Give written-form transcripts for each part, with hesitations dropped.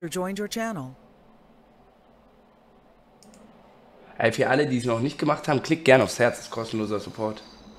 Joined your channel. Ey, für alle, die es noch nicht gemacht haben, klickt gerne aufs Herz, das ist kostenloser Support.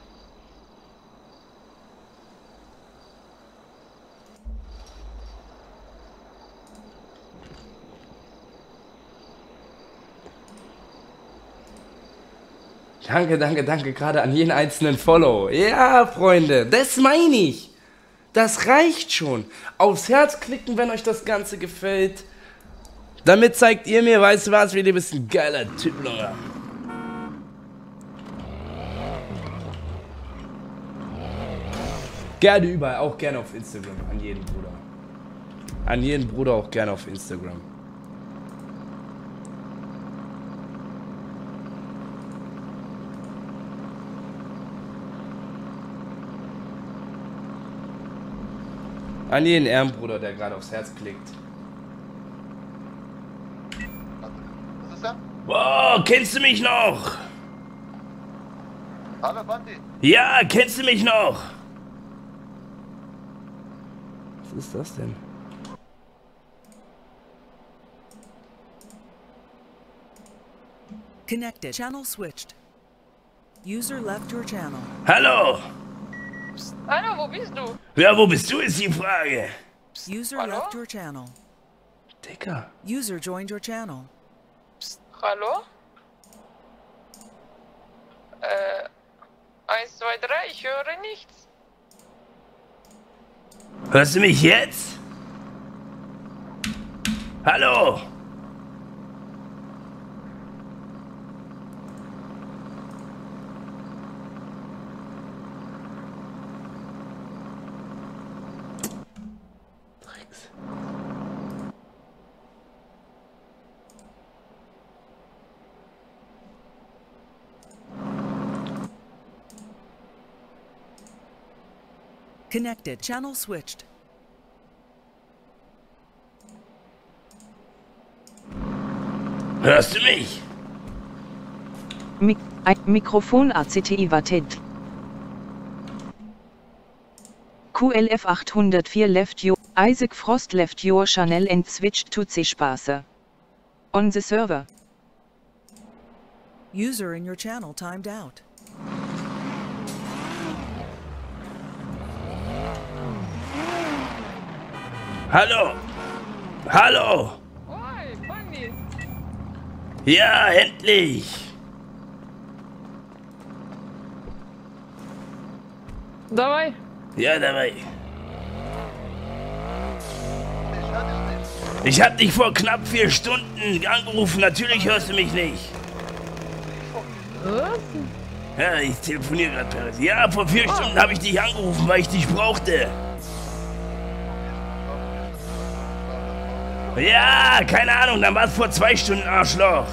Danke, danke, danke, gerade an jeden einzelnen Follow. Ja, Freunde, das meine ich. Das reicht schon. Aufs Herz klicken, wenn euch das Ganze gefällt. Damit zeigt ihr mir, weißt du was, wie du bist ein geiler Typ, Junge. Gerne überall, auch gerne auf Instagram, an jeden Bruder. An jeden Bruder auch gerne auf Instagram. An jeden Ehrenbruder, der gerade aufs Herz klickt. Was ist das? Wow, kennst du mich noch? Hallo Bandi. Ja, kennst du mich noch? Was ist das denn? Connected. Channel switched. User left your channel. Hallo? Hallo, wo bist du? Ja, wo bist du, ist die Frage. User Hallo? left your channel. Dicker. User joined your channel. Hallo? 1, 2, 3, ich höre nichts. Hörst du mich jetzt? Hallo? Drecks. Connected. Channel switched. Hörst du mich? Mikrofon ACTI wartet. QLF 804 left your, Isaac Frost left your channel and switched to C-Spaße. On the server. User in your channel timed out. Hallo? Hallo? Oi, Bandi. Ja, endlich. Давай. Ja, dabei. Ich höre dich nicht. Ich hab dich vor knapp 4 Stunden angerufen. Natürlich hörst du mich nicht. Was? Ja, ich telefoniere gerade, Paris. Ja, vor 4 Stunden habe ich dich angerufen, weil ich dich brauchte. Ja, keine Ahnung, dann war es vor 2 Stunden, Arschloch.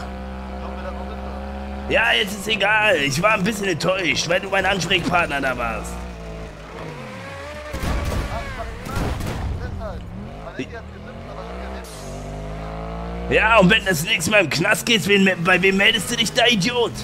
Ja, jetzt ist egal. Ich war ein bisschen enttäuscht, weil du mein Ansprechpartner da warst. Ja, und wenn du das nächste Mal im Knast gehst, bei wem meldest du dich da, Idiot?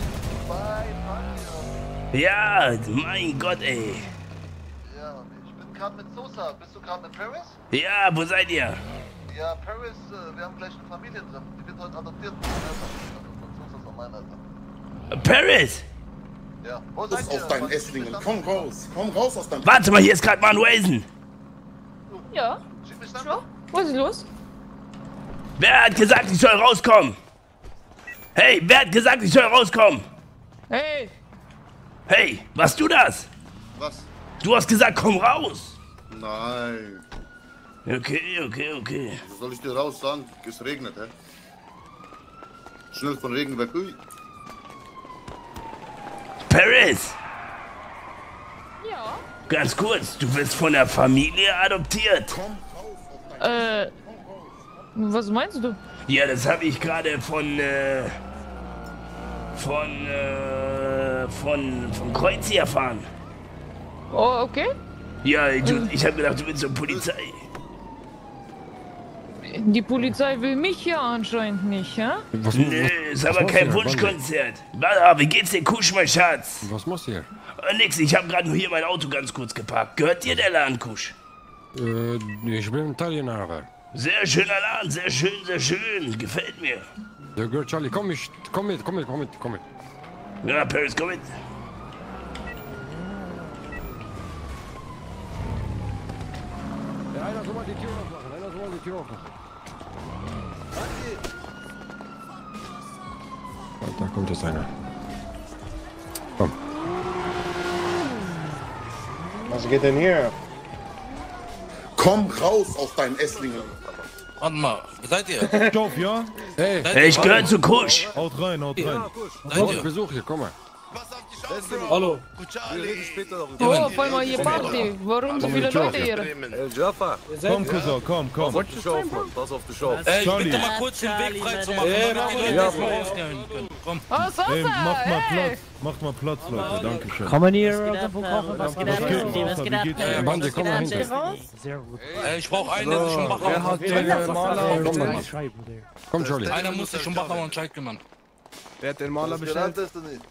Ja, mein Gott, ey. Ja, ich bin gerade mit Sosa. Bist du gerade mit Paris? Ja, wo seid ihr? Ja, Paris, wir haben gleich eine Familie drin. Die wird heute adoptiert. Von Sosa ist an meiner Alter. Paris! Ja, wo Das seid ist auf deinen Esslingen. Komm raus aus deinem... Warte mal, hier ist gerade Manuelsen. Ja, Schick mich dann. so. Was ist los? Wer hat gesagt, ich soll rauskommen? Hey, wer hat gesagt, ich soll rauskommen? Hey, Hey, warst du das? Was? Du hast gesagt, komm raus. Nein. Okay. Was soll ich dir raus sagen? Es regnet, hä? Schnell von Regen weg. Ui. Paris, ja. ganz kurz, du wirst von der Familie adoptiert. Was meinst du? Ja, das habe ich gerade von Kreuzi erfahren. Oh, okay. Ja, ich habe gedacht, du willst zur Polizei. Die Polizei will mich ja anscheinend nicht, ja? Nö, ist aber kein Wunschkonzert. Warte, wie geht's dir, Kusch, mein Schatz? Was machst du hier? Nix, ich habe gerade nur hier mein Auto ganz kurz geparkt. Gehört dir der Laden, Kusch? Ich bin Italiener. Sehr schöner Laden, sehr schön. Gefällt mir. Sehr gut, Charlie, komm mit. Ja, Paris, komm mit. Ja, einer soll mal die Tür aufmachen. Ja, da kommt jetzt einer. Komm. Was geht denn hier? Komm raus aus deinen Esslingen. Warte mal, wer seid ihr? Stopp, ja? Hey, Hey, ich gehöre zu Kusch. Haut rein. Seid ihr? Besuch hier, komm mal. Hallo. Oh, auf einmal hier Party. Warum so viele Leute hier? Komm, Cousin, komm. Ich bitte mal kurz den Weg frei zu machen, damit die Leute mal rausgehen können. Komm. Oh, Sosa, Ey, macht mal ey. Platz. Macht mal Platz, Leute. Dankeschön. Kommen hier irgendwo kochen? Was geht ab? Was geht ab? Bandi, komm mal hinter. Sehr gut. Ich brauche einen, der sich um Wachau Komm mal. Komm, Charlie. Einer muss sich um Wachau und Scheid kümmern. Wer hat den Maler bestellt? Hast du nicht?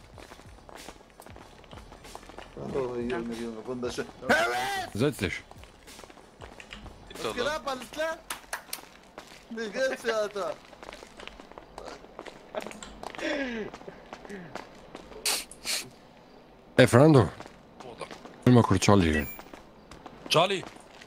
Oh, Junge, wunderschön. Setz dich. Was geht ab, alles klar? Wie geht's dir, Alter? Hey, Fernando. Ich will mal kurz Charlie gehen. Charlie.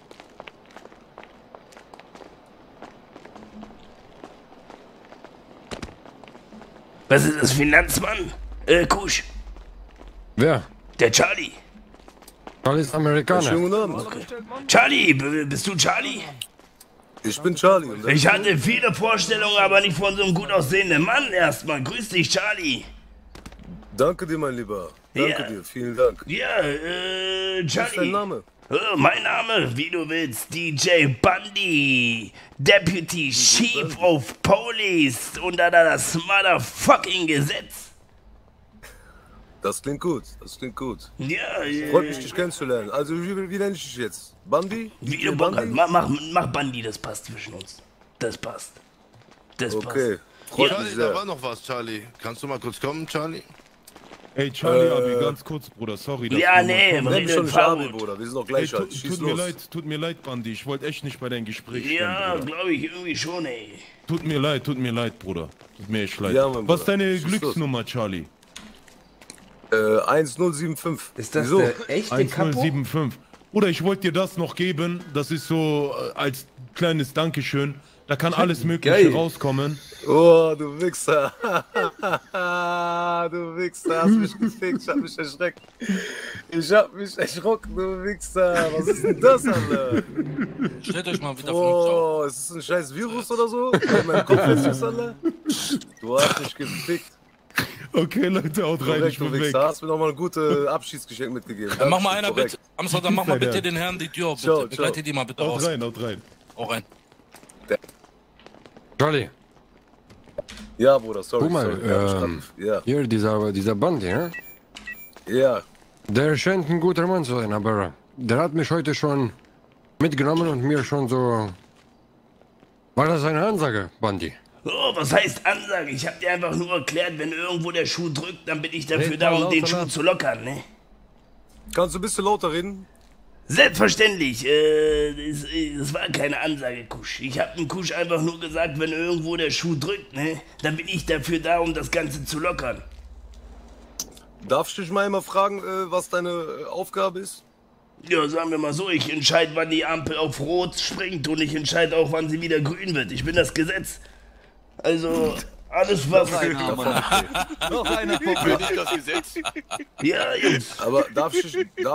Was ist das, Finanzmann? Kusch. Wer? Der Charlie. Charlie ist Amerikaner. Okay. Charlie, bist du Charlie? Ich bin Charlie. Ich hatte viele Vorstellungen, aber nicht von so einem gut aussehenden Mann erstmal. Grüß dich, Charlie. Danke dir, mein Lieber. Danke dir, vielen Dank. Ja, Was ist Charlie. dein Name? Mein Name, wie du willst, DJ Bundy, Deputy Chief of Police unter das motherfucking Gesetz. Das klingt gut, Ja, Freut mich, dich kennenzulernen. Also, wie nenne ich dich jetzt? Bundy? wie du Bock hast. Mach Bundy, das passt zwischen uns. Das passt. Okay, freut mich Charlie, da sehr. war noch was, Charlie. Kannst du mal kurz kommen, Charlie? Ey, Charlie, Abi, ganz kurz, Bruder, sorry. Ja, nee, Nenn mich schon nicht Abi, Bruder. Wir sind doch gleich alt. Schieß los. Tut mir leid, Bandi. Ich wollte echt nicht bei deinem Gespräch stehen, Ja, Bruder. glaube ich irgendwie schon, ey. Tut mir leid, Bruder. Tut mir echt leid. Ja, mein Was ist Bruder. deine Schieß los. Glücksnummer, Charlie? 1075. Ist das Wieso? der echte Kapo? 1075. Bruder, ich wollte dir das noch geben. Das ist so als kleines Dankeschön. Da kann alles Mögliche Geil. rauskommen. Oh, du Wichser. Du Wichser, hast mich gefickt. Ich hab mich erschreckt. Ich hab mich erschrocken, du Wichser. Was ist denn das, Alter? Stellt euch mal wieder vor. Oh, ist das ein scheiß Virus oder so? In meinem Kopf ist Alter? Du hast mich gefickt. Okay, Leute, haut rein, Korrekt, ich du bin weg. Wichser. Hast mir nochmal ein gutes Abschiedsgeschenk mitgegeben. Mach mal einer Korrekt. bitte. Amsterdam, mach mal Alter. bitte den Herrn die Tür auf, Ciao, bitte. Begleite die mal bitte Haut raus. rein, haut rein. Auch rein. Charlie, Ja, Bruder, sorry. guck mal, sorry. Ja, hier dieser Bandi, ja? ja. Der scheint ein guter Mann zu sein, aber der hat mich heute schon mitgenommen und mir schon so... War das eine Ansage, Bandi? Oh, was heißt Ansage? Ich hab dir einfach nur erklärt, wenn irgendwo der Schuh drückt, dann bin ich dafür da, um den Schuh zu lockern, ne? Kannst du ein bisschen lauter reden? Selbstverständlich, das war keine Ansage, Kusch. Ich hab dem Kusch einfach nur gesagt, wenn irgendwo der Schuh drückt, ne, dann bin ich dafür da, um das Ganze zu lockern. Darf ich dich mal immer fragen, was deine Aufgabe ist? Ja, sagen wir mal so, ich entscheide, wann die Ampel auf Rot springt und ich entscheide auch, wann sie wieder grün wird. Ich bin das Gesetz. Also, alles was... Noch einer Bin ich das Gesetz? Ja, Jungs. Aber darf ich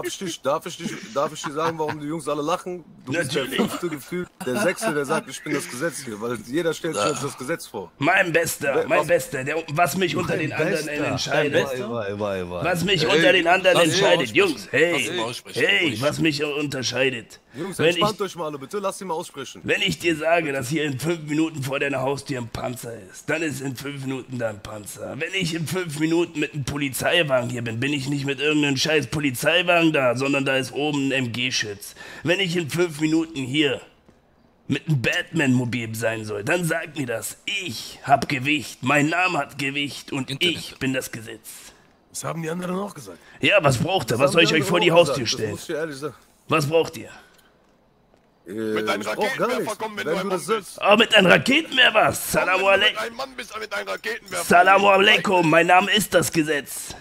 dir sagen, warum die Jungs alle lachen? Du bist der Natürlich. 5. gefühlt, der 6., der sagt, ich bin das Gesetz hier, weil jeder stellt sich jetzt das Gesetz vor. Mein Bester, was mich unter den anderen entscheidet. Was mich unter den anderen entscheidet, Jungs, hey, was mich unterscheidet. Jungs, Wenn entspannt ich, euch mal alle, bitte, lasst ihn mal aussprechen. wenn ich dir sage, dass hier in 5 Minuten vor deiner Haustür ein Panzer ist, dann ist in 5 Minuten da ein Panzer. Wenn ich in 5 Minuten mit einem Polizeiwagen hier bin ich nicht mit irgendeinem scheiß Polizeiwagen da, sondern da ist oben ein MG-Schütz. Wenn ich in 5 Minuten hier mit einem Batman-Mobil sein soll, dann sagt mir das. Ich hab Gewicht, mein Name hat Gewicht und ich bin das Gesetz. Das haben die anderen auch gesagt. Ja, was braucht ihr? Was soll ich euch vor die Haustür stellen? Das muss ich dir ehrlich sagen. Was braucht ihr? Mit einem ich brauch gar Raketenwerfer nichts. kommen, wenn Wenn du du ein das Mann sagst. bist. Oh, mit einem Raketenwerfer. Salamu Wenn du alaikum. ein Mann bist mit einem Raketenwerfer. Salamu alaikum. Mein Name ist das Gesetz.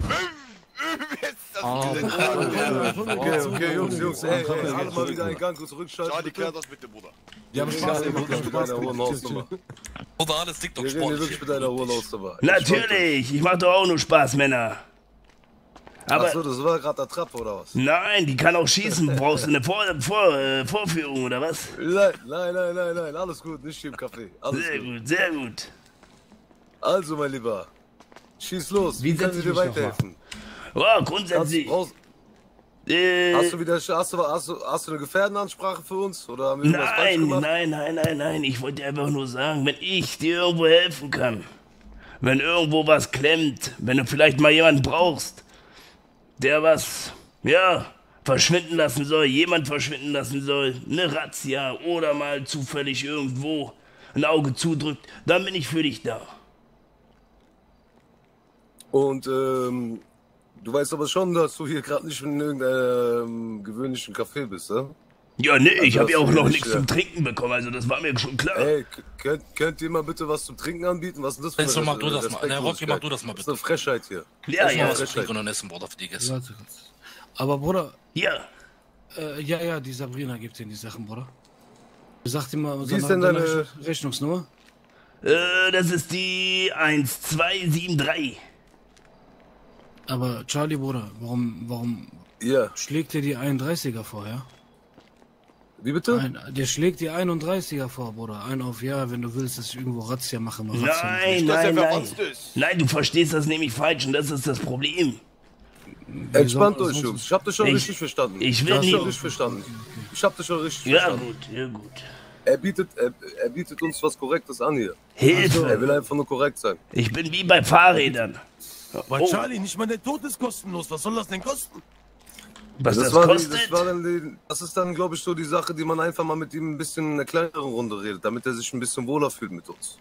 Okay, Jungs, ey, alle mal wieder einen Gang zurückschalten. Charlie, klär das bitte, Bruder. Ja, Spaß, mit einer hohen Hausnummer. Oder alles liegt doch Wir reden hier wirklich mit einer hohen Hausnummer. Natürlich. Ich mach doch auch nur Spaß, Männer. Aber Achso, das war gerade der Trap, oder was? nein, die kann auch schießen. Brauchst du eine Vorführung, oder was? Nein, alles gut, nicht hier im Café. Alles Sehr gut. gut, sehr gut. Also, mein Lieber, schieß los, Wie wie können wir setz dir ich mich weiterhelfen? Oh, grundsätzlich. Hast du eine Gefährdenansprache für uns? Oder haben wir irgendwas falsch gemacht? Nein. Ich wollte dir einfach nur sagen, wenn ich dir irgendwo helfen kann, wenn irgendwo was klemmt, wenn du vielleicht mal jemanden brauchst, der was, ja, verschwinden lassen soll, jemand verschwinden lassen soll, eine Razzia oder mal zufällig irgendwo ein Auge zudrückt, dann bin ich für dich da. Und du weißt aber schon, dass du hier gerade nicht in irgendeinem gewöhnlichen Café bist, ne? Ja, nee, ich habe ja hast auch du noch nicht, nichts ja. zum Trinken bekommen, also das war mir schon klar. Ey, könnt ihr mal bitte was zum Trinken anbieten? Was ist denn das für Mach du das mal. Der Rocky, mach du das mal Das ist bitte. eine Frechheit hier. Ja, Mal ja. was zu trinken und essen, Bruder, für die Gäste. Warte kurz. Aber Bruder, Ja, ja, die Sabrina gibt dir die Sachen, Bruder. Sag dir mal Wie ist denn deine... Rechnungsnummer. das ist die 1273. Aber Charlie, Bruder, warum Ja, schlägt dir die 31er vor, ja? wie bitte? Der schlägt die 31er vor, Bruder. Ein auf ja, wenn du willst, dass ich irgendwo Razzia mache, mal Razzia. Nein, dass er nein. verwandt ist. Nein, du verstehst das nämlich falsch und das ist das Problem. Entspannt soll- euch, Jungs. Ich hab das schon Ich- richtig verstanden. ich will Ich hab nie- schon richtig verstanden. Ich hab das schon richtig Ja, verstanden. gut, ja, gut. Er bietet uns was Korrektes an hier. Hilfe! Er will einfach nur korrekt sein. Ich bin wie bei Fahrrädern. Aber Charlie, nicht mal der Tod ist kostenlos. Was soll das denn kosten? Was das war kostet? das ist dann, glaube ich, so die Sache, die man einfach mal mit ihm ein bisschen in einer kleineren Runde redet, damit er sich ein bisschen wohler fühlt mit uns.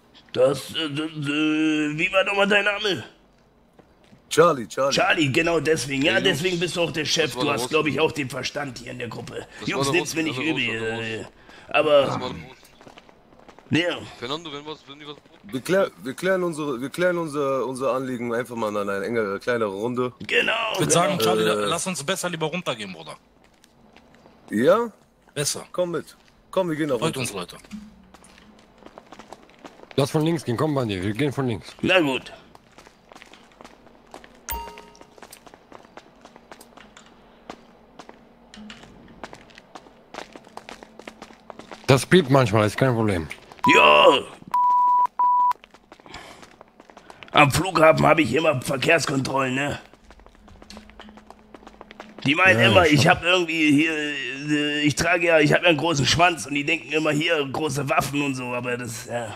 Wie war nochmal dein Name? Charlie. Charlie, genau deswegen. Ja, Jungs, deswegen bist du auch der Chef. das war Du der hast, Russe. glaube ich, auch den Verstand hier in der Gruppe. Das Jungs, war der nimm's mir Russe, nicht das war der übel. Russe. Aber, Das war der Russe. ja. Fernando, wenn die was... Wir klären unser Anliegen einfach mal in einer engere, kleinere Runde. Genau. Ich würde sagen, genau. Charlie, lass uns besser lieber runtergehen, Bruder. Ja? Besser. Komm mit. Komm, wir gehen nach Freut unten. uns, Leute. Lass von links gehen, komm, Bandi, wir gehen von links. Na gut. Das piept manchmal, ist kein Problem. Ja. Am Flughafen habe ich immer Verkehrskontrollen, ne? Die meinen Ja, immer, schon. ich habe irgendwie hier, ich habe ja einen großen Schwanz und die denken immer hier große Waffen und so, aber das, ja.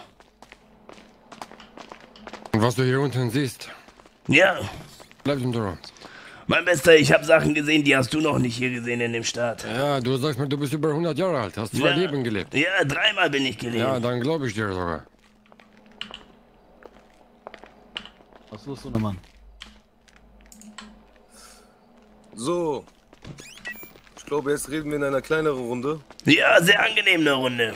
Und was du hier unten siehst, Ja, bleib im Büro. mein Bester, ich habe Sachen gesehen, die hast du noch nicht hier gesehen in dem Staat. Ja, du sagst mir, du bist über 100 Jahre alt, hast 2 Ja. Leben gelebt. Ja, 3-mal bin ich gelebt. Ja, dann glaube ich dir sogar. Was suchst du denn, Mann? So. Ich glaube, jetzt reden wir in einer kleineren Runde. Ja, sehr angenehm eine Runde.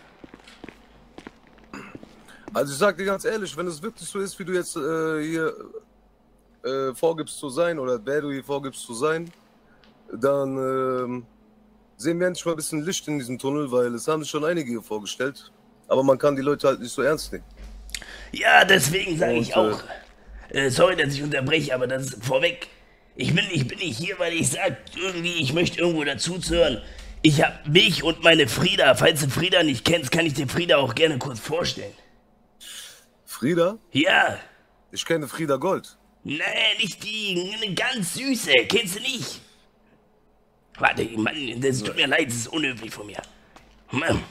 Also ich sag dir ganz ehrlich, wenn es wirklich so ist, wie du jetzt hier vorgibst zu sein, oder wer du hier vorgibst zu sein, dann sehen wir endlich mal ein bisschen Licht in diesem Tunnel, weil es haben sich schon einige hier vorgestellt. Aber man kann die Leute halt nicht so ernst nehmen. Ja, deswegen sage ich Und, auch. Sorry, dass ich unterbreche, aber das ist vorweg. Ich bin nicht hier, weil ich sag, irgendwie, ich möchte irgendwo dazuzuhören. Ich hab mich und meine Frieda, falls du Frieda nicht kennst, kann ich dir Frieda auch gerne kurz vorstellen. Frieda? Ja. Ich kenne Frieda Gold. Nee, nicht die, eine ganz süße, kennst du nicht? Warte, Mann, das tut mir leid, das ist unhöflich von mir. Mann.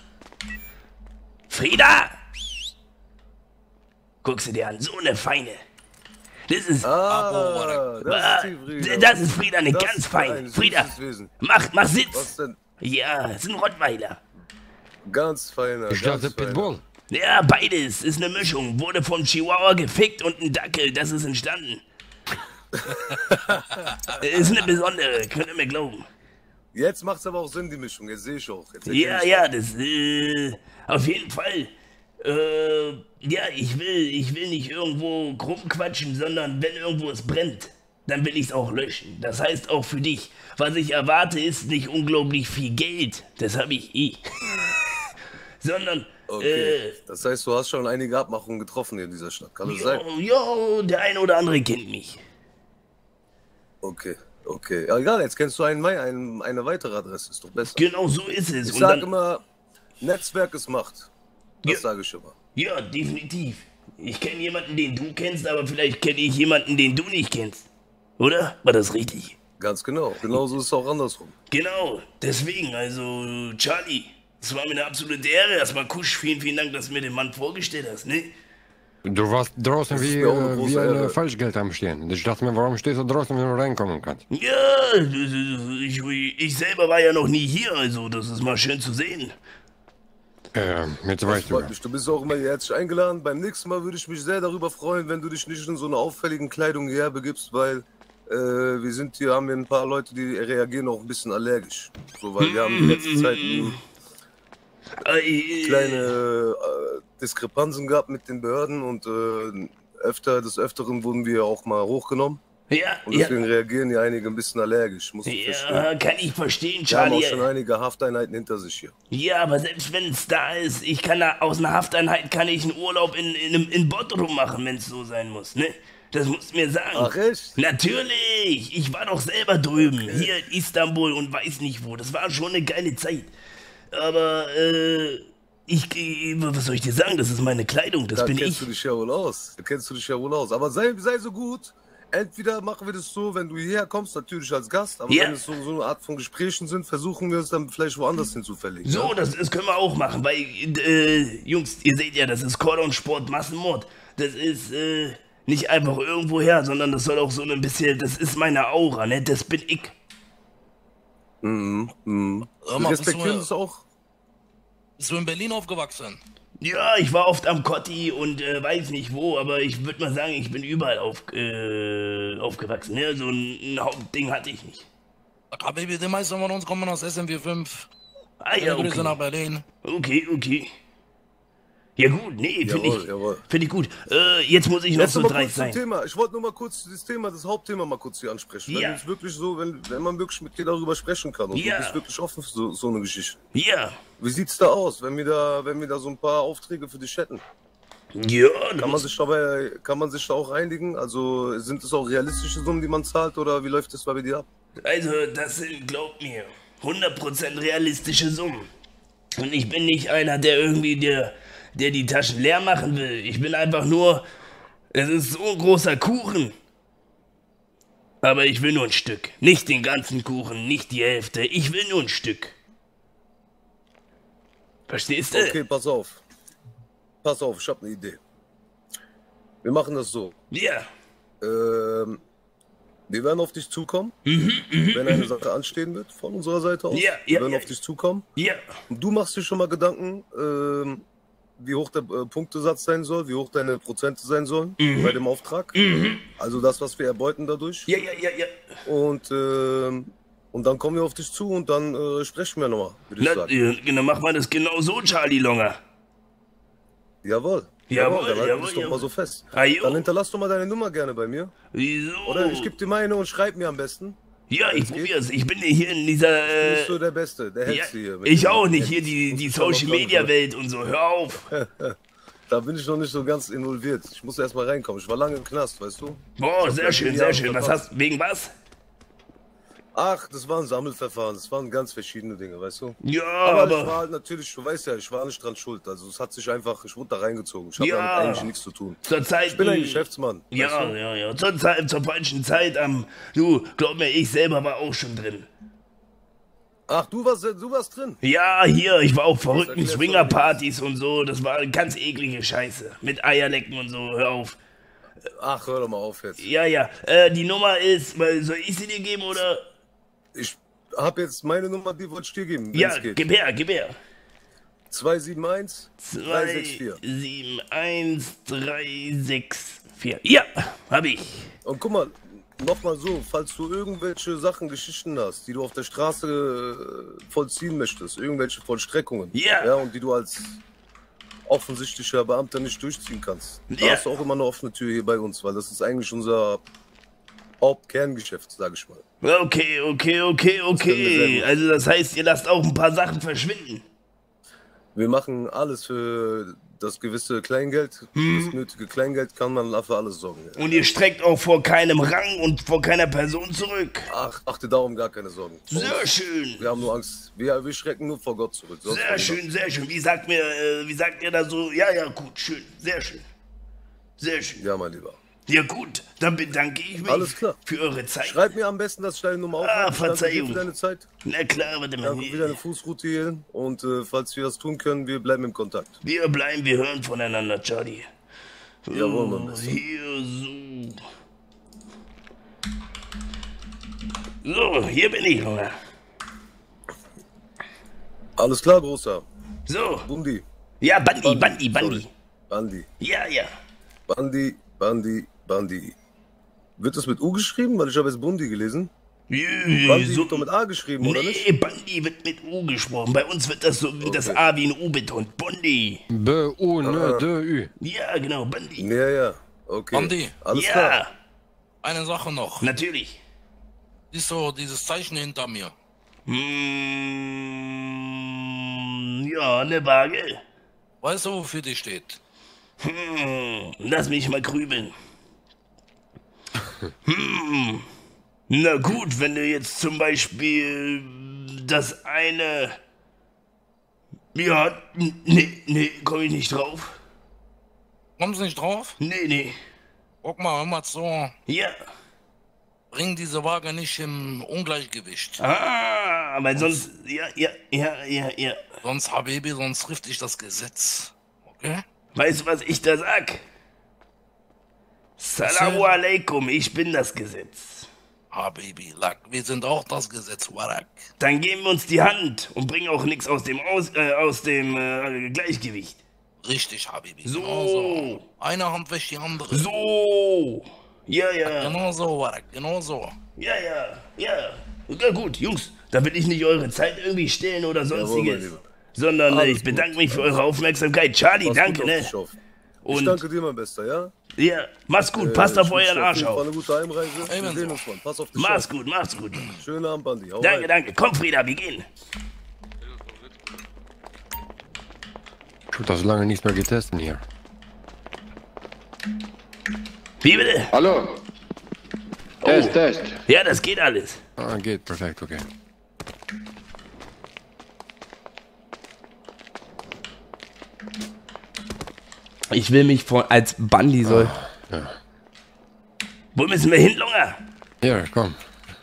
Frieda! Guck sie dir an, so eine Feine. Das ist... Das ist Frieda, eine ganz feine. Frieda, mach Sitz. Was denn? Ja, das ist ein Rottweiler. Ganz feiner. Ich dachte Pitbull. Ja, beides ist eine Mischung. Wurde vom Chihuahua gefickt und ein Dackel, das ist entstanden. Ist eine besondere, könnt ihr mir glauben. Jetzt macht's aber auch Sinn, die Mischung. Jetzt sehe ich auch. Jetzt Ja, ja, das, auf jeden Fall. Ja, ich will nicht irgendwo rumquatschen, sondern wenn irgendwo es brennt, dann will ich es auch löschen. Das heißt auch für dich. Was ich erwarte, ist nicht unglaublich viel Geld. Das habe ich eh. Sondern, okay. Das heißt, du hast schon einige Abmachungen getroffen hier in dieser Stadt. Kann das sein? Ja, der eine oder andere kennt mich. Okay, okay. Ja, egal, jetzt kennst du eine weitere Adresse. Ist doch besser. Genau so ist es. Ich sage immer, Netzwerk ist Macht. Das sage ich immer. Ja, definitiv. Ich kenne jemanden, den du kennst, aber vielleicht kenne ich jemanden, den du nicht kennst. Oder? War das richtig? Ganz genau. Genauso ist es auch andersrum. Genau. Deswegen, also, Charlie, es war mir eine absolute Ehre. Erstmal Kusch, vielen Dank, dass du mir den Mann vorgestellt hast, ne? Du warst draußen wie ein Falschgeld am Stehen. Ich dachte mir, warum stehst du draußen, wenn du reinkommen kannst? Ja, ich selber war ja noch nie hier, also das ist mal schön zu sehen. Jetzt weißt du. Du bist auch immer herzlich eingeladen. Beim nächsten Mal würde ich mich sehr darüber freuen, wenn du dich nicht in so einer auffälligen Kleidung hierher begibst, weil haben hier ein paar Leute, die reagieren auch ein bisschen allergisch. So, weil wir haben in letzter Zeit kleine Diskrepanzen gehabt mit den Behörden und des Öfteren wurden wir auch mal hochgenommen. Ja, und deswegen reagieren ja einige ein bisschen allergisch, muss ich verstehen. Ja, kann ich verstehen, Charlie. Charlie. Wir haben auch schon einige Hafteinheiten hinter sich hier. Ja, aber selbst wenn es da ist, ich kann da aus einer Hafteinheit kann ich einen Urlaub in Bodrum machen, wenn es so sein muss, ne? Das musst du mir sagen. Ach echt? Natürlich, ich war doch selber drüben, hier in Istanbul und weiß nicht wo. Das war schon eine geile Zeit. Aber, was soll ich dir sagen, das ist meine Kleidung, das bin ich. Da kennst du dich ja wohl aus, Aber sei so gut. Entweder machen wir das so, wenn du hierher kommst, natürlich als Gast, aber wenn es so eine Art von Gesprächen sind, versuchen wir es dann vielleicht woanders hin zu verlegen. So, das können wir auch machen, weil, Jungs, ihr seht ja, das ist Cordon-Sport, Massenmord. Das ist, nicht einfach irgendwo her, sondern das soll auch so ein bisschen, das ist meine Aura, ne, das bin ich. Wir respektieren das auch. Bist du in Berlin aufgewachsen? Ja, ich war oft am Kotti und weiß nicht wo, aber ich würde mal sagen, ich bin überall aufgewachsen. Ne? So ein Hauptding hatte ich nicht. Baby, die meisten von uns kommen aus SMW5. Ah ja, okay. Grüße nach Berlin. Okay. Ja gut, nee, finde ich gut. Jetzt muss ich noch so dreist sein. Ich wollte nur mal kurz das Hauptthema mal kurz hier ansprechen. Ja. Wenn es wirklich so, wenn man wirklich mit dir darüber sprechen kann und du bist wirklich offen für so eine Geschichte. Ja. Wie sieht's da aus, wenn wir da so ein paar Aufträge für dich hätten? Ja. Kann man sich da auch einigen? Also sind es auch realistische Summen, die man zahlt, oder wie läuft das bei dir ab? Also das sind, glaub mir, 100% realistische Summen. Und ich bin nicht einer, der irgendwie der die Taschen leer machen will. Ich bin einfach nur, es ist so ein großer Kuchen. Aber ich will nur ein Stück. Nicht den ganzen Kuchen, nicht die Hälfte. Ich will nur ein Stück. Verstehst du? Okay, pass auf, ich habe eine Idee. Wir machen das so. Ja. Wir werden auf dich zukommen, wenn eine Sache anstehen wird, von unserer Seite aus. Wir werden auf dich zukommen. Ja. Und du machst dir schon mal Gedanken, wie hoch der Punktesatz sein soll, wie hoch deine Prozente sein sollen bei dem Auftrag. Also das, was wir erbeuten dadurch. Ja. Und dann kommen wir auf dich zu und dann sprechen wir nochmal, würde ich sagen. Dann machen wir das genau so, Charlie Longer. Jawohl. Dann halten wir es doch mal so fest. Dann hinterlass doch mal deine Nummer gerne bei mir. Wieso? Oder ich gebe dir meine und schreib mir am besten. Ja, ich probier's. Ich bin hier in dieser... Du bist so der Beste, der Hellste hier. Ich auch nicht, hier die Social-Media-Welt und so. Hör auf. Da bin ich noch nicht so ganz involviert. Ich muss erst mal reinkommen. Ich war lange im Knast, weißt du? Boah, sehr schön. Wegen was? Ach, das war ein Sammelverfahren, das waren ganz verschiedene Dinge, weißt du? Ja, aber ich war halt natürlich, du weißt ja, ich war nicht dran schuld, also es hat sich einfach, ich wurde da reingezogen, ich habe damit eigentlich nichts zu tun. Ich bin ein Geschäftsmann. Ja, zur falschen Zeit, du, glaub mir, ich selber war auch schon drin. Ach, du warst drin? Ja, hier, ich war auf verrückten Swinger-Partys und so, das war ganz eklige Scheiße, mit Eierlecken und so, hör auf. Ach, hör doch mal auf jetzt. Ja, die Nummer ist, soll ich sie dir geben, oder? Ich habe jetzt meine Nummer, die wollte ich dir geben. Ja, gib her. 271 364. 271 364. Ja, hab ich. Und guck mal, nochmal so, falls du irgendwelche Sachen, Geschichten hast, die du auf der Straße vollziehen möchtest, irgendwelche Vollstreckungen, ja, und die du als offensichtlicher Beamter nicht durchziehen kannst, da hast du auch immer eine offene Tür hier bei uns, weil das ist eigentlich unser Hauptkerngeschäft, sag ich mal. Okay. Also das heißt, ihr lasst auch ein paar Sachen verschwinden. Wir machen alles für das gewisse Kleingeld. Das nötige Kleingeld kann man für alles sorgen. Ja. Und ihr streckt auch vor keinem Rang und vor keiner Person zurück. Ach, achte darum gar keine Sorgen. Sehr schön. Wir haben nur Angst. Wir schrecken nur vor Gott zurück. Sehr schön. Wie sagt ihr da so? Ja, gut, schön. Sehr schön. Ja, mein Lieber. Ja gut, dann bedanke ich mich für eure Zeit. Schreib mir am besten, dass ich deine Nummer aufhabe. Verzeihung. Für deine Zeit. Na klar, warte mal. Danke für deine Fußroute hier. Und falls wir das tun können, wir bleiben im Kontakt. Wir hören voneinander, Charlie. Jawohl, mein Bester. Hier so, hier bin ich, Junge. Alles klar, Großer. So. Bundi. Ja, Bandi. Ja. Bandi. Wird das mit U geschrieben? Weil ich habe jetzt Bundi gelesen. Bandi wird doch mit A geschrieben, oder nicht? Nee, Bandi wird mit U gesprochen. Bei uns wird das so wie das A wie ein U betont. Bundi. B-U, ne, D-Ü. Ja, genau, Bandi. Ja. Okay. Bandi. Alles klar. Eine Sache noch. Natürlich. Siehst du dieses Zeichen hinter mir? Ja, eine Waage. Weißt du, wofür die steht? Lass mich mal grübeln. Na gut, wenn du jetzt zum Beispiel das eine... Ja, nee, komm ich nicht drauf. Kommst du nicht drauf? Nee. Guck mal, hör mal zu. Ja. Bring diese Waage nicht im Ungleichgewicht. Aber sonst... Ja. Sonst, Habibi, sonst trifft dich das Gesetz. Okay? Weißt du, was ich da sag? Salamu alaikum, ich bin das Gesetz. Habibi, Lack, wir sind auch das Gesetz, Warak. Dann geben wir uns die Hand und bringen auch nichts aus dem Gleichgewicht. Richtig, Habibi. So. Genau so. Eine Hand wäscht die andere. So. Ja. Genau so, Warak, genau so. Ja. Na gut, Jungs, da will ich nicht eure Zeit irgendwie stehlen oder sonstiges. Sondern ich bedanke mich für eure Aufmerksamkeit. Charlie, danke, ne? Ich danke dir, mein Bester, ja? Ja, mach's gut, passt auf euren Arsch auf. Eine gute Heimreise. Wir sehen uns, Mann. Pass auf dich Mach's auf. gut. Schönen Abend, Bandi. Danke. Komm, Frieda, wir gehen. Ich hab das lange nicht mehr getestet hier. Wie bitte? Hallo? Test. Ja, das geht alles. Geht, perfekt, okay. Ich will mich als Bandi soll. Ja. Wo müssen wir hin, Lunger? Ja, komm.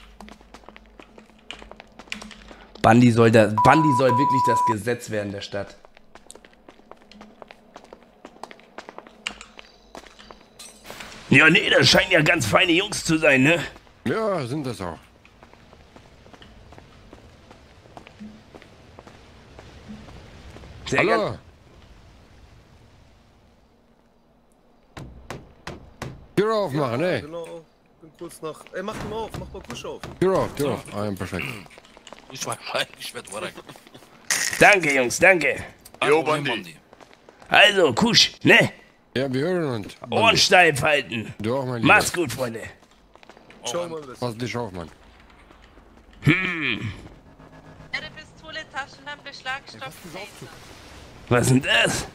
Bandi soll wirklich das Gesetz werden der Stadt. Ja, nee, das scheinen ja ganz feine Jungs zu sein, ne? Ja, sind das auch. Sehr Hallo? gern. Tür aufmachen, ey. Genau. Bin kurz nach... Ey, mach mal auf. Mach mal Kusch auf. Tür auf. Ja, perfekt. Ich werd Warak. Danke, Jungs, danke. Jo, Bandi. Also, Kusch, ne? Ja, wir hören uns. Ohren steif halten. Du auch, mein Lieber. Mach's gut, Freunde. Ciao, mein Bester. Pass dich auf, Mann. Pistole, Taschenlampe, Schlagstock. Was ist denn das?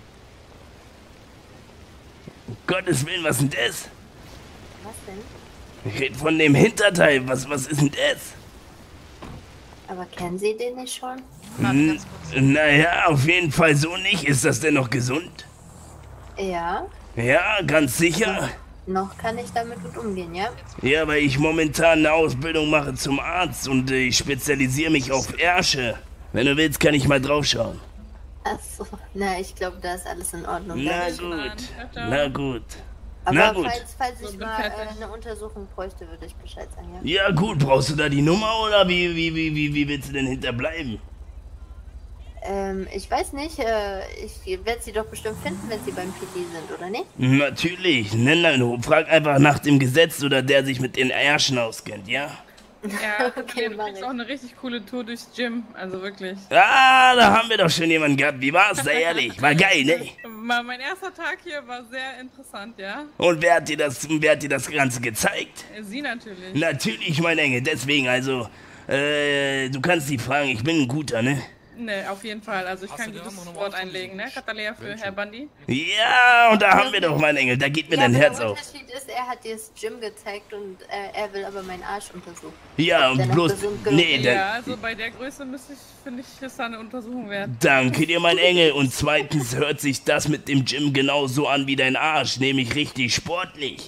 Um Gottes Willen, was ist denn das? Was denn? Ich rede von dem Hinterteil. Was ist denn das? Aber kennen Sie den nicht schon? Naja, auf jeden Fall so nicht. Ist das denn noch gesund? Ja. Ja, ganz sicher. Noch kann ich damit gut umgehen, ja? Ja, weil ich momentan eine Ausbildung mache zum Arzt und ich spezialisiere mich auf Ärsche. Wenn du willst, kann ich mal draufschauen. Achso, na, ich glaube, da ist alles in Ordnung. Na gut. Aber falls ich mal eine Untersuchung bräuchte, würde ich Bescheid sagen, ja? Ja gut, brauchst du da die Nummer oder wie willst du denn hinterbleiben? Ich weiß nicht, ich werde sie doch bestimmt finden, wenn sie beim PT sind, oder nicht? Natürlich, frag einfach nach dem Gesetz oder der sich mit den Ärschen auskennt, ja? Ja, okay, du kriegst auch eine richtig coole Tour durchs Gym, also wirklich. Ah, da haben wir doch schon jemanden gehabt. Wie war's da, ehrlich? War geil, ne? Mein erster Tag hier war sehr interessant, ja? Und wer hat dir das Ganze gezeigt? Sie natürlich. Natürlich, mein Engel, deswegen, also, du kannst die fragen, ich bin ein guter, ne? Ne, auf jeden Fall. Also ich kann gutes Wort einlegen, ne? Katalea für Herr Bundy. Ja, und da haben wir doch, mein Engel, da geht mir dein Herz auf. Der Unterschied ist, er hat dir das Gym gezeigt und er will aber meinen Arsch untersuchen. Ja, und bloß, nee, ja, also bei der Größe finde ich, ist da eine Untersuchung wert. Danke dir, mein Engel. Und zweitens hört sich das mit dem Gym genauso an wie dein Arsch, nämlich richtig sportlich.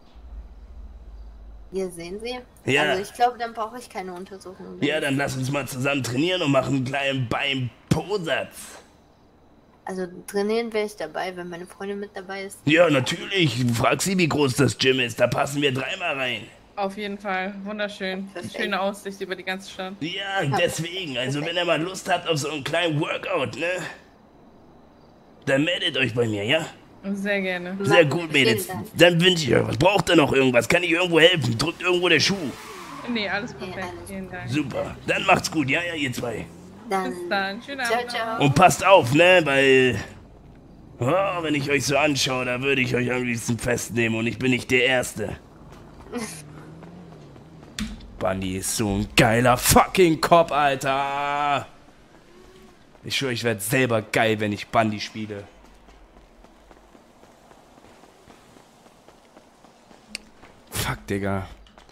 Hier sehen Sie. Ja. Also ich glaube, dann brauche ich keine Untersuchung. Ja, dann lass uns mal zusammen trainieren und machen einen kleinen Bein-Po-Satz. Also trainieren wäre ich dabei, wenn meine Freundin mit dabei ist. Ja, natürlich. Frag sie, wie groß das Gym ist. Da passen wir 3-mal rein. Auf jeden Fall. Wunderschön. Schöne Aussicht über die ganze Stadt. Ja, deswegen. Also wenn ihr mal Lust habt auf so einen kleinen Workout, ne? Dann meldet euch bei mir, ja? Sehr gerne. Sehr gut, Mädels. Dann wünsche ich euch was. Braucht ihr noch irgendwas? Kann ich irgendwo helfen? Drückt irgendwo der Schuh? Nee, alles perfekt. Vielen Dank. Super. Dann macht's gut, ja, ihr zwei. Bis dann. Schönen Abend. Ciao. Und passt auf, ne? Weil... Oh, wenn ich euch so anschaue, da würde ich euch am liebsten festnehmen und ich bin nicht der Erste. Bundy ist so ein geiler fucking Cop, Alter. Ich schwöre, ich werde selber geil, wenn ich Bundy spiele. Fuck, Digga.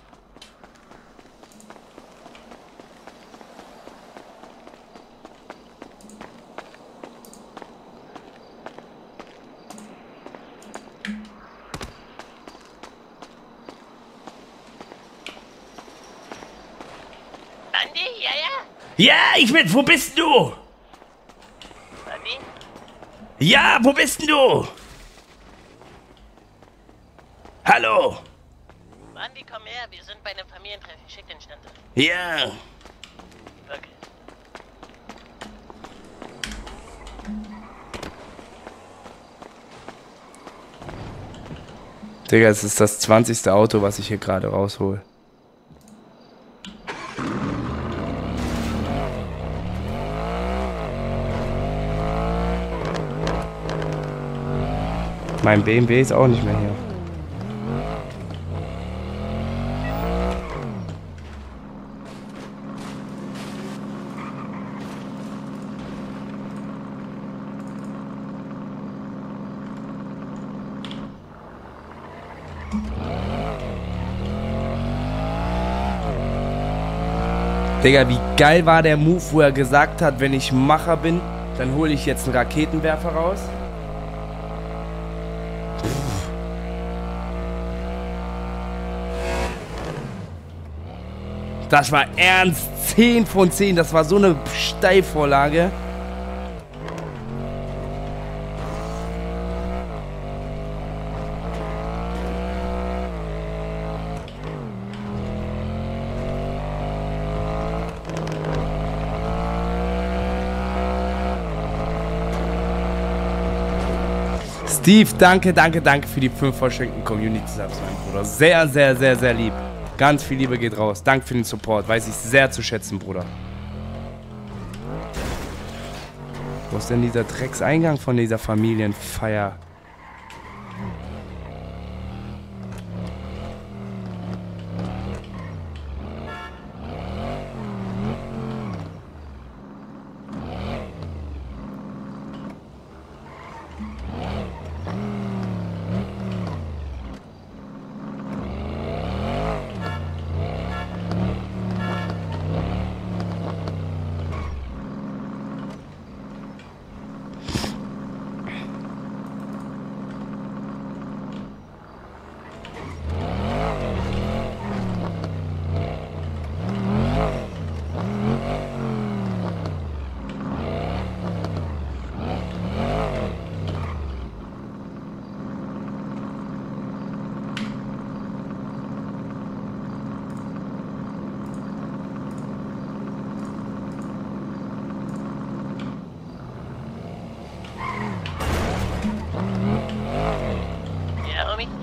Andi, ja? Ja, ich bin. Wo bist du? Andi? Ja, wo bist du? Hallo? Andi, komm her, wir sind bei einem Familientreffen. Schick den Stand. Ja. Okay. Digga, es ist das 20. Auto, was ich hier gerade raushol. Mein BMW ist auch nicht mehr hier. Digga, wie geil war der Move, wo er gesagt hat, wenn ich Macher bin, dann hole ich jetzt einen Raketenwerfer raus. Das war ernst 10 von 10, das war so eine Steilvorlage. Steve, danke für die 5 verschenkten Community-Subs, mein Bruder. Sehr, sehr, sehr, sehr lieb. Ganz viel Liebe geht raus. Danke für den Support. Weiß ich sehr zu schätzen, Bruder. Wo ist denn dieser Dreckseingang von dieser Familienfeier?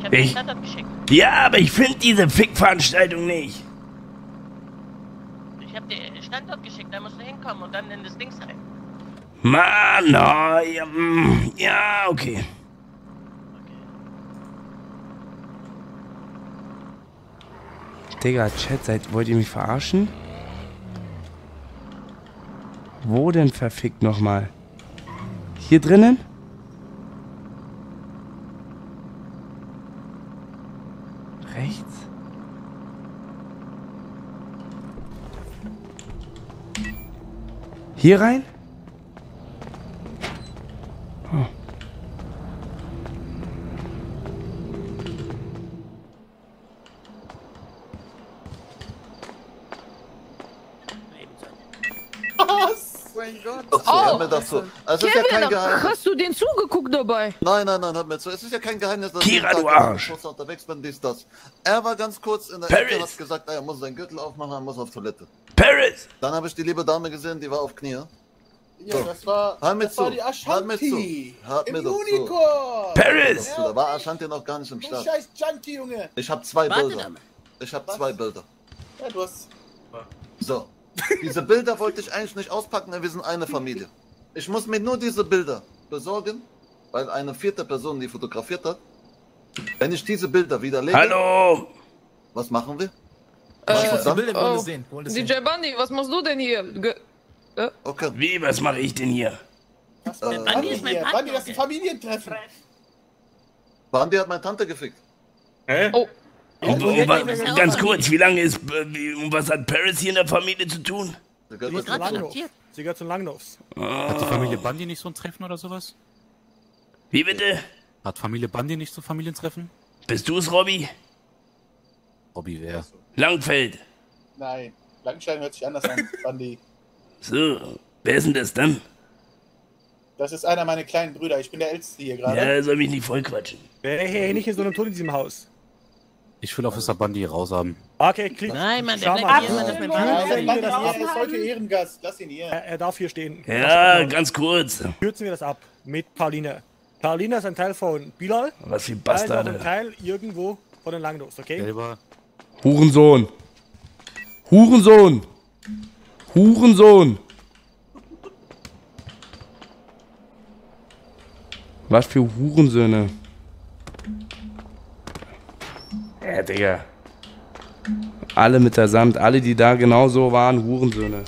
hab dir den Standort geschickt. Ja, aber ich finde diese Fick-Veranstaltung nicht. Ich hab dir den Standort geschickt, da musst du hinkommen und dann in das Dings rein. Mann, oh, ja, ja, okay. Digga, Chat, wollt ihr mich verarschen? Wo denn verfickt nochmal? Hier drinnen? Rechts? Hier rein? Oh. Mein Gott. Oh, hör mir das zu. Es ist ja Kevin, kein Geheimnis. hast du den zugeguckt dabei? Nein, hör mir zu. Es ist ja kein Geheimnis, dass Kira, ich du Arsch. unterwegs bin, dies, das. Er war ganz kurz in der Paris. Ecke, hat gesagt, er muss seinen Gürtel aufmachen, er muss auf Toilette. Paris! Dann habe ich die liebe Dame gesehen, die war auf Knie. Ja, das war, Hör mir das zu. war die Hört mir zu. Ashanti. Hört mir Im doch zu. Unicorn. Paris! Da war Ashanti noch gar nicht im Du Start. scheiß Junkie, Junge. Ich habe zwei Warte Bilder. damit. Ich habe zwei Bilder. Ja, du hast... So. Diese Bilder wollte ich eigentlich nicht auspacken, denn wir sind eine Familie. Ich muss mir nur diese Bilder besorgen, weil eine vierte Person die fotografiert hat. Wenn ich diese Bilder widerlege... Hallo! Was machen wir? DJ Bundy, was machst du denn hier? Okay. Wie, was mache ich denn hier? Bandi ist mein Bandi, das ist ein Familientreffen. Bandi hat meine Tante gefickt. Hä? Oh. Ganz kurz, wie lange ist... und was hat Paris hier in der Familie zu tun? Sie gehört zu Langnows. Hat die Familie Bundy nicht so ein Treffen oder sowas? Wie bitte? Hat Familie Bundy nicht so Familientreffen? Bist du es, Robby? Robby wer? Langfeld. Nein, Langenstein hört sich anders an, Bandi. So, wer ist denn das dann? Das ist einer meiner kleinen Brüder. Ich bin der Älteste hier gerade. Ja, er soll mich nicht vollquatschen. Wer hier nicht in so einem Ton in diesem Haus? Ich will Officer Bundy raushaben. Okay, klick. Nein, Mann, der Schau bleibt mal. hier, Mann, das ist mein Nein, Vater. er ist heute Ehrengast. Lass ihn hier. Er darf hier stehen. Ja, ganz kurz. Kürzen wir das ab mit Paulina. Paulina ist ein Teil von Bilal. Was für Er ist auch Bastarde. ein Teil irgendwo von den Langnos, okay? Selber. Hurensohn. Hurensohn. Hurensohn. Was für Hurensöhne. Ja, Digga. Alle mitsamt, alle, die da genauso waren, Hurensöhne.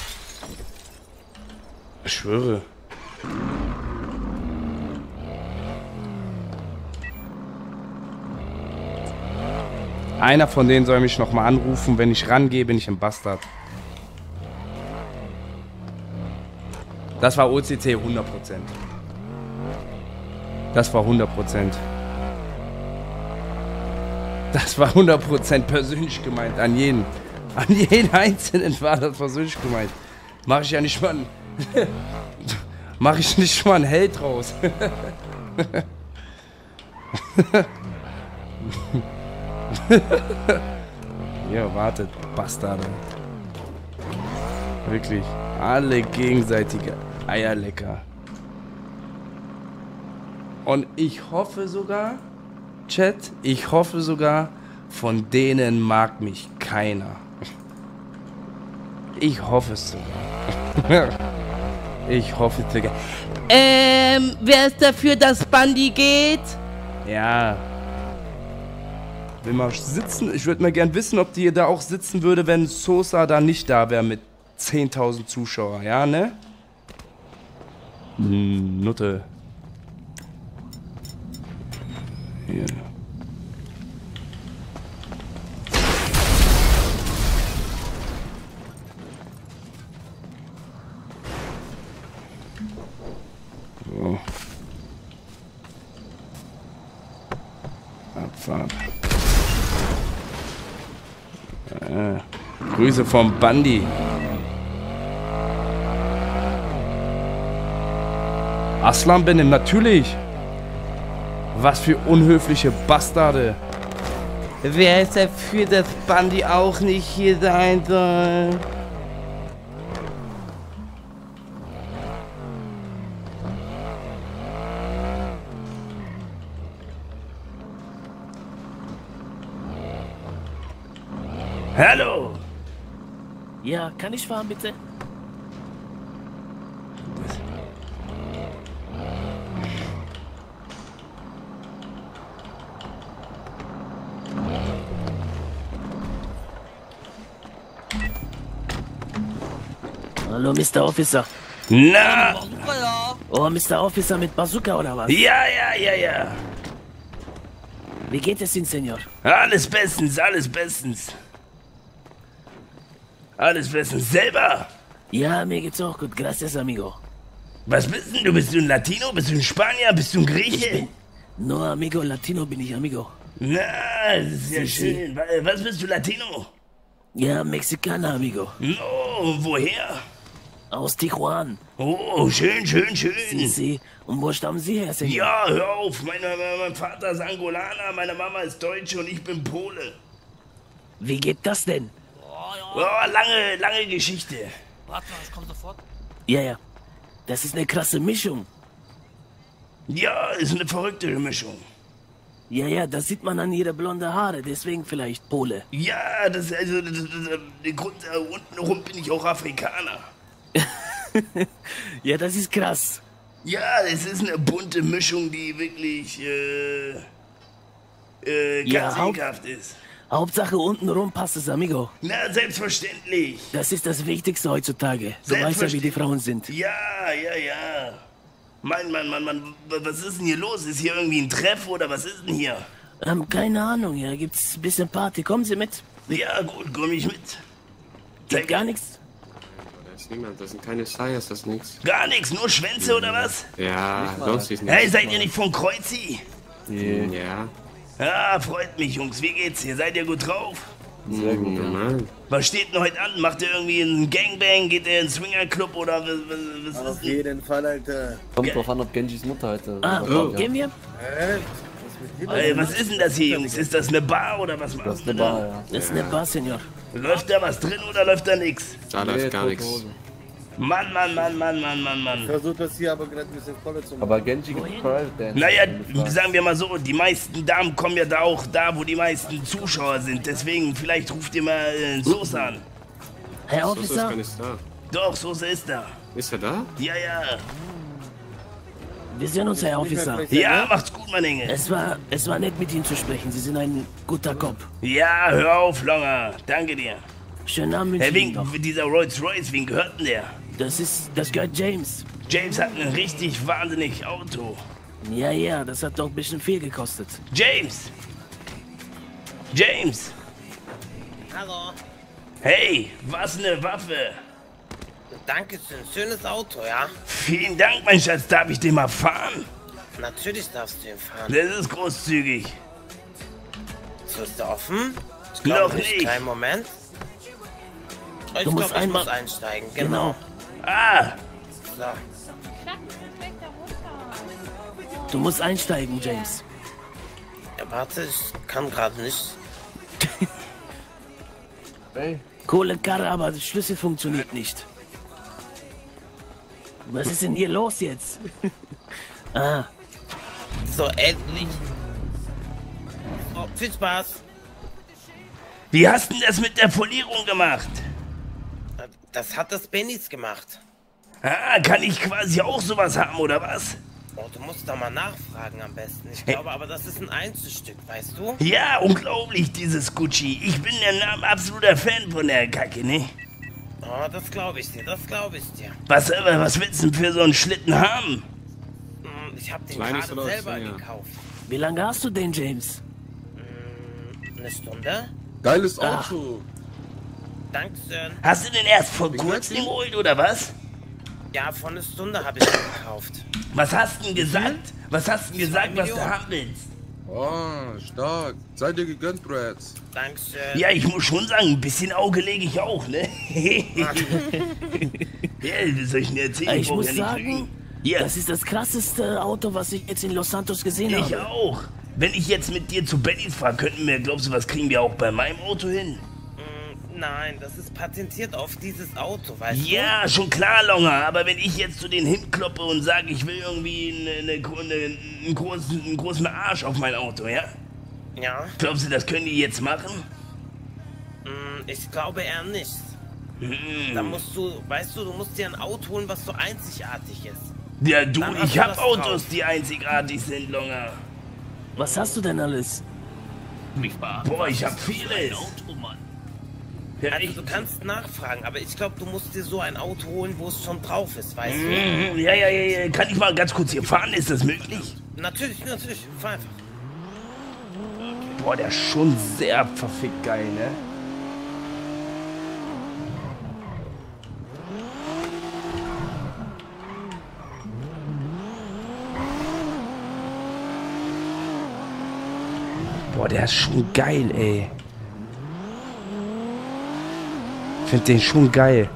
Ich schwöre. Einer von denen soll mich nochmal anrufen. Wenn ich rangehe, bin ich ein Bastard. Das war OCC 100%. Das war 100%. Das war 100% persönlich gemeint. An jeden. An jeden Einzelnen war das persönlich gemeint. Mach ich ja nicht mal mach ich nicht mal einen Held raus. Ja, wartet, Bastarde. Wirklich. Alle gegenseitige Eierlecker. Und ich hoffe sogar, Chat, ich hoffe sogar, von denen mag mich keiner. Ich hoffe es sogar. Ich hoffe es sogar. Wer ist dafür, dass Bundy geht? Ja. Will mal sitzen? Ich würde mal gern wissen, ob die da auch sitzen würde, wenn Sosa da nicht da wäre mit 10.000 Zuschauern. Ja, ne? Nutte. Hier. So. Abfahrt. Grüße vom Bundy. Aslan Benim, natürlich. Was für unhöfliche Bastarde. Wer ist dafür, dass Bundy auch nicht hier sein soll? Hallo. Ja, kann ich fahren, bitte? Hallo, Mr. Officer. Na? Oh, Mr. Officer mit Bazooka oder was? Ja. Wie geht es Ihnen, Senor? Alles bestens, alles bestens. Alles bestens. Selber? Ja, mir geht's auch gut. Gracias, amigo. Was bist denn du? Bist du ein Latino? Bist du ein Spanier? Bist du ein Grieche? No, amigo, Latino bin ich, amigo. Na, das ist ja schön. Was bist du, Latino? Ja, Mexikaner, amigo. No, woher? Aus Tijuana. Oh, schön. Sie. Und wo stammen Sie her, Senor? Ja, hör auf. Mein Vater ist Angolaner, meine Mama ist Deutsche und ich bin Pole. Wie geht das denn? Oh, lange Geschichte. Warte mal, ich komm sofort. Ja. Das ist eine krasse Mischung. Ja, ist eine verrückte Mischung. Ja, das sieht man an ihre blonde Haare, deswegen vielleicht Pole. Ja, der Grund, untenrum bin ich auch Afrikaner. Ja, das ist krass. Ja, es ist eine bunte Mischung, die wirklich, ganz ekelhaft ist. Hauptsache untenrum passt es, amigo. Na, selbstverständlich. Das ist das Wichtigste heutzutage. Du weißt ja, wie die Frauen sind. Ja. Mann, was ist denn hier los? Ist hier irgendwie ein Treff oder was ist denn hier? Keine Ahnung, ja, gibt's ein bisschen Party. Kommen Sie mit? Ja, gut, komm ich mit. Geht gar nichts? Da ist niemand, das sind keine Sires, das ist nichts. Gar nichts, nur Schwänze oder was? Ja, sonst ist nichts. Hey, seid ihr nicht von Kreuzi? Ja. Ja, freut mich, Jungs. Wie geht's hier? Seid ihr gut drauf? Sehr gut, normal. Was steht denn heute an? Macht ihr irgendwie einen Gangbang? Geht ihr in einen Swingerclub oder was ist Auf jeden Fall, Alter. Kommt drauf an, ob Genjis Mutter heute... Gehen wir? Ey, was ist denn das hier, Jungs? Ist das eine Bar oder was Das ist eine Bar, ja. Das ist eine Bar, Senor. Läuft da was drin oder läuft da nichts? Da läuft gar nichts. Mann. Versucht das hier aber gerade ein bisschen voller zu machen. Aber Genji gibt Private Dance. Naja, sagen wir mal so, die meisten Damen kommen ja da auch da, wo die meisten Zuschauer sind. Deswegen, vielleicht ruft ihr mal Soße an. Herr Soße ist Officer? gar nicht da. Doch, Soße ist da. Ist er da? Ja. Wir sehen uns, Herr Officer. Ja, macht's gut, mein Engel. Es war nett, mit Ihnen zu sprechen. Sie sind ein guter Kopf. Ja, hör auf, Longer. Danke dir. Schönen Abend wünsche ich Ihnen noch. Dieser Rolls-Royce, wen gehört denn der? Das gehört James. James hat ein richtig wahnsinnig Auto. Ja, das hat doch ein bisschen viel gekostet. James! Hallo. Hey, was eine Waffe. Danke schön. Schönes Auto, ja? Vielen Dank, mein Schatz. Darf ich den mal fahren? Natürlich darfst du ihn fahren. Das ist großzügig. So, ist der offen? Ich Noch nicht. Kleinen Moment. Ich Du musst glaub, ich einmal muss einsteigen, genau. Ah! So. Du musst einsteigen, James. Ja, warte, ich kann gerade nicht. Hey. Coole Karre, aber der Schlüssel funktioniert nicht. Was ist denn hier los jetzt? So, endlich. So, viel Spaß. Wie hast du denn das mit der Folierung gemacht? Das hat das Bennys gemacht. Ah, kann ich quasi auch sowas haben, oder was? Oh, du musst da mal nachfragen am besten. Ich glaube aber, das ist ein Einzelstück, weißt du? Ja, unglaublich, dieses Gucci. Ich bin ein absoluter Fan von der Kacke, ne? Oh, das glaube ich dir, Was willst du denn für so einen Schlitten haben? Ich habe den gerade selber gekauft. Wie lange hast du den, James? Eine Stunde. Geiles Auto. Dankeschön. Hast du den erst vor kurzem geholt, oder was? Ja, vor einer Stunde habe ich den gekauft. Was hast du denn gesagt? Was hast du denn gesagt, was du haben willst? Oh, stark. Seid ihr gegönnt, Brad. Dankeschön. Ja, ich muss schon sagen, ein bisschen Auge lege ich auch, ne? Ja, wie soll ich denn erzählen? Ich muss sagen, das ist das krasseste Auto, was ich jetzt in Los Santos gesehen habe. Ich auch. Wenn ich jetzt mit dir zu Bennys fahre, glaubst du, was kriegen wir auch bei meinem Auto hin? Nein, das ist patentiert auf dieses Auto, weißt du? Ja, schon klar, Longer, aber wenn ich jetzt zu denen hinkloppe und sage, ich will irgendwie einen großen Arsch auf mein Auto, ja? Ja. Glaubst du, das können die jetzt machen? Ich glaube eher nicht. Da musst du, weißt du, du musst dir ein Auto holen, was so einzigartig ist. Ja, du, Dann hast ich du hab das Autos, drauf. die einzigartig sind, Longer. Was hast du denn alles? Boah, ich hab vieles. Ja, also du kannst nachfragen, aber ich glaube, du musst dir so ein Auto holen, wo es schon drauf ist, weißt du? Ja. Kann ich mal ganz kurz hier fahren? Ist das möglich? Natürlich. Fahr einfach. Boah, der ist schon sehr verfickt geil, ne? Boah, der ist schon geil, ey. Ich find den schon geil.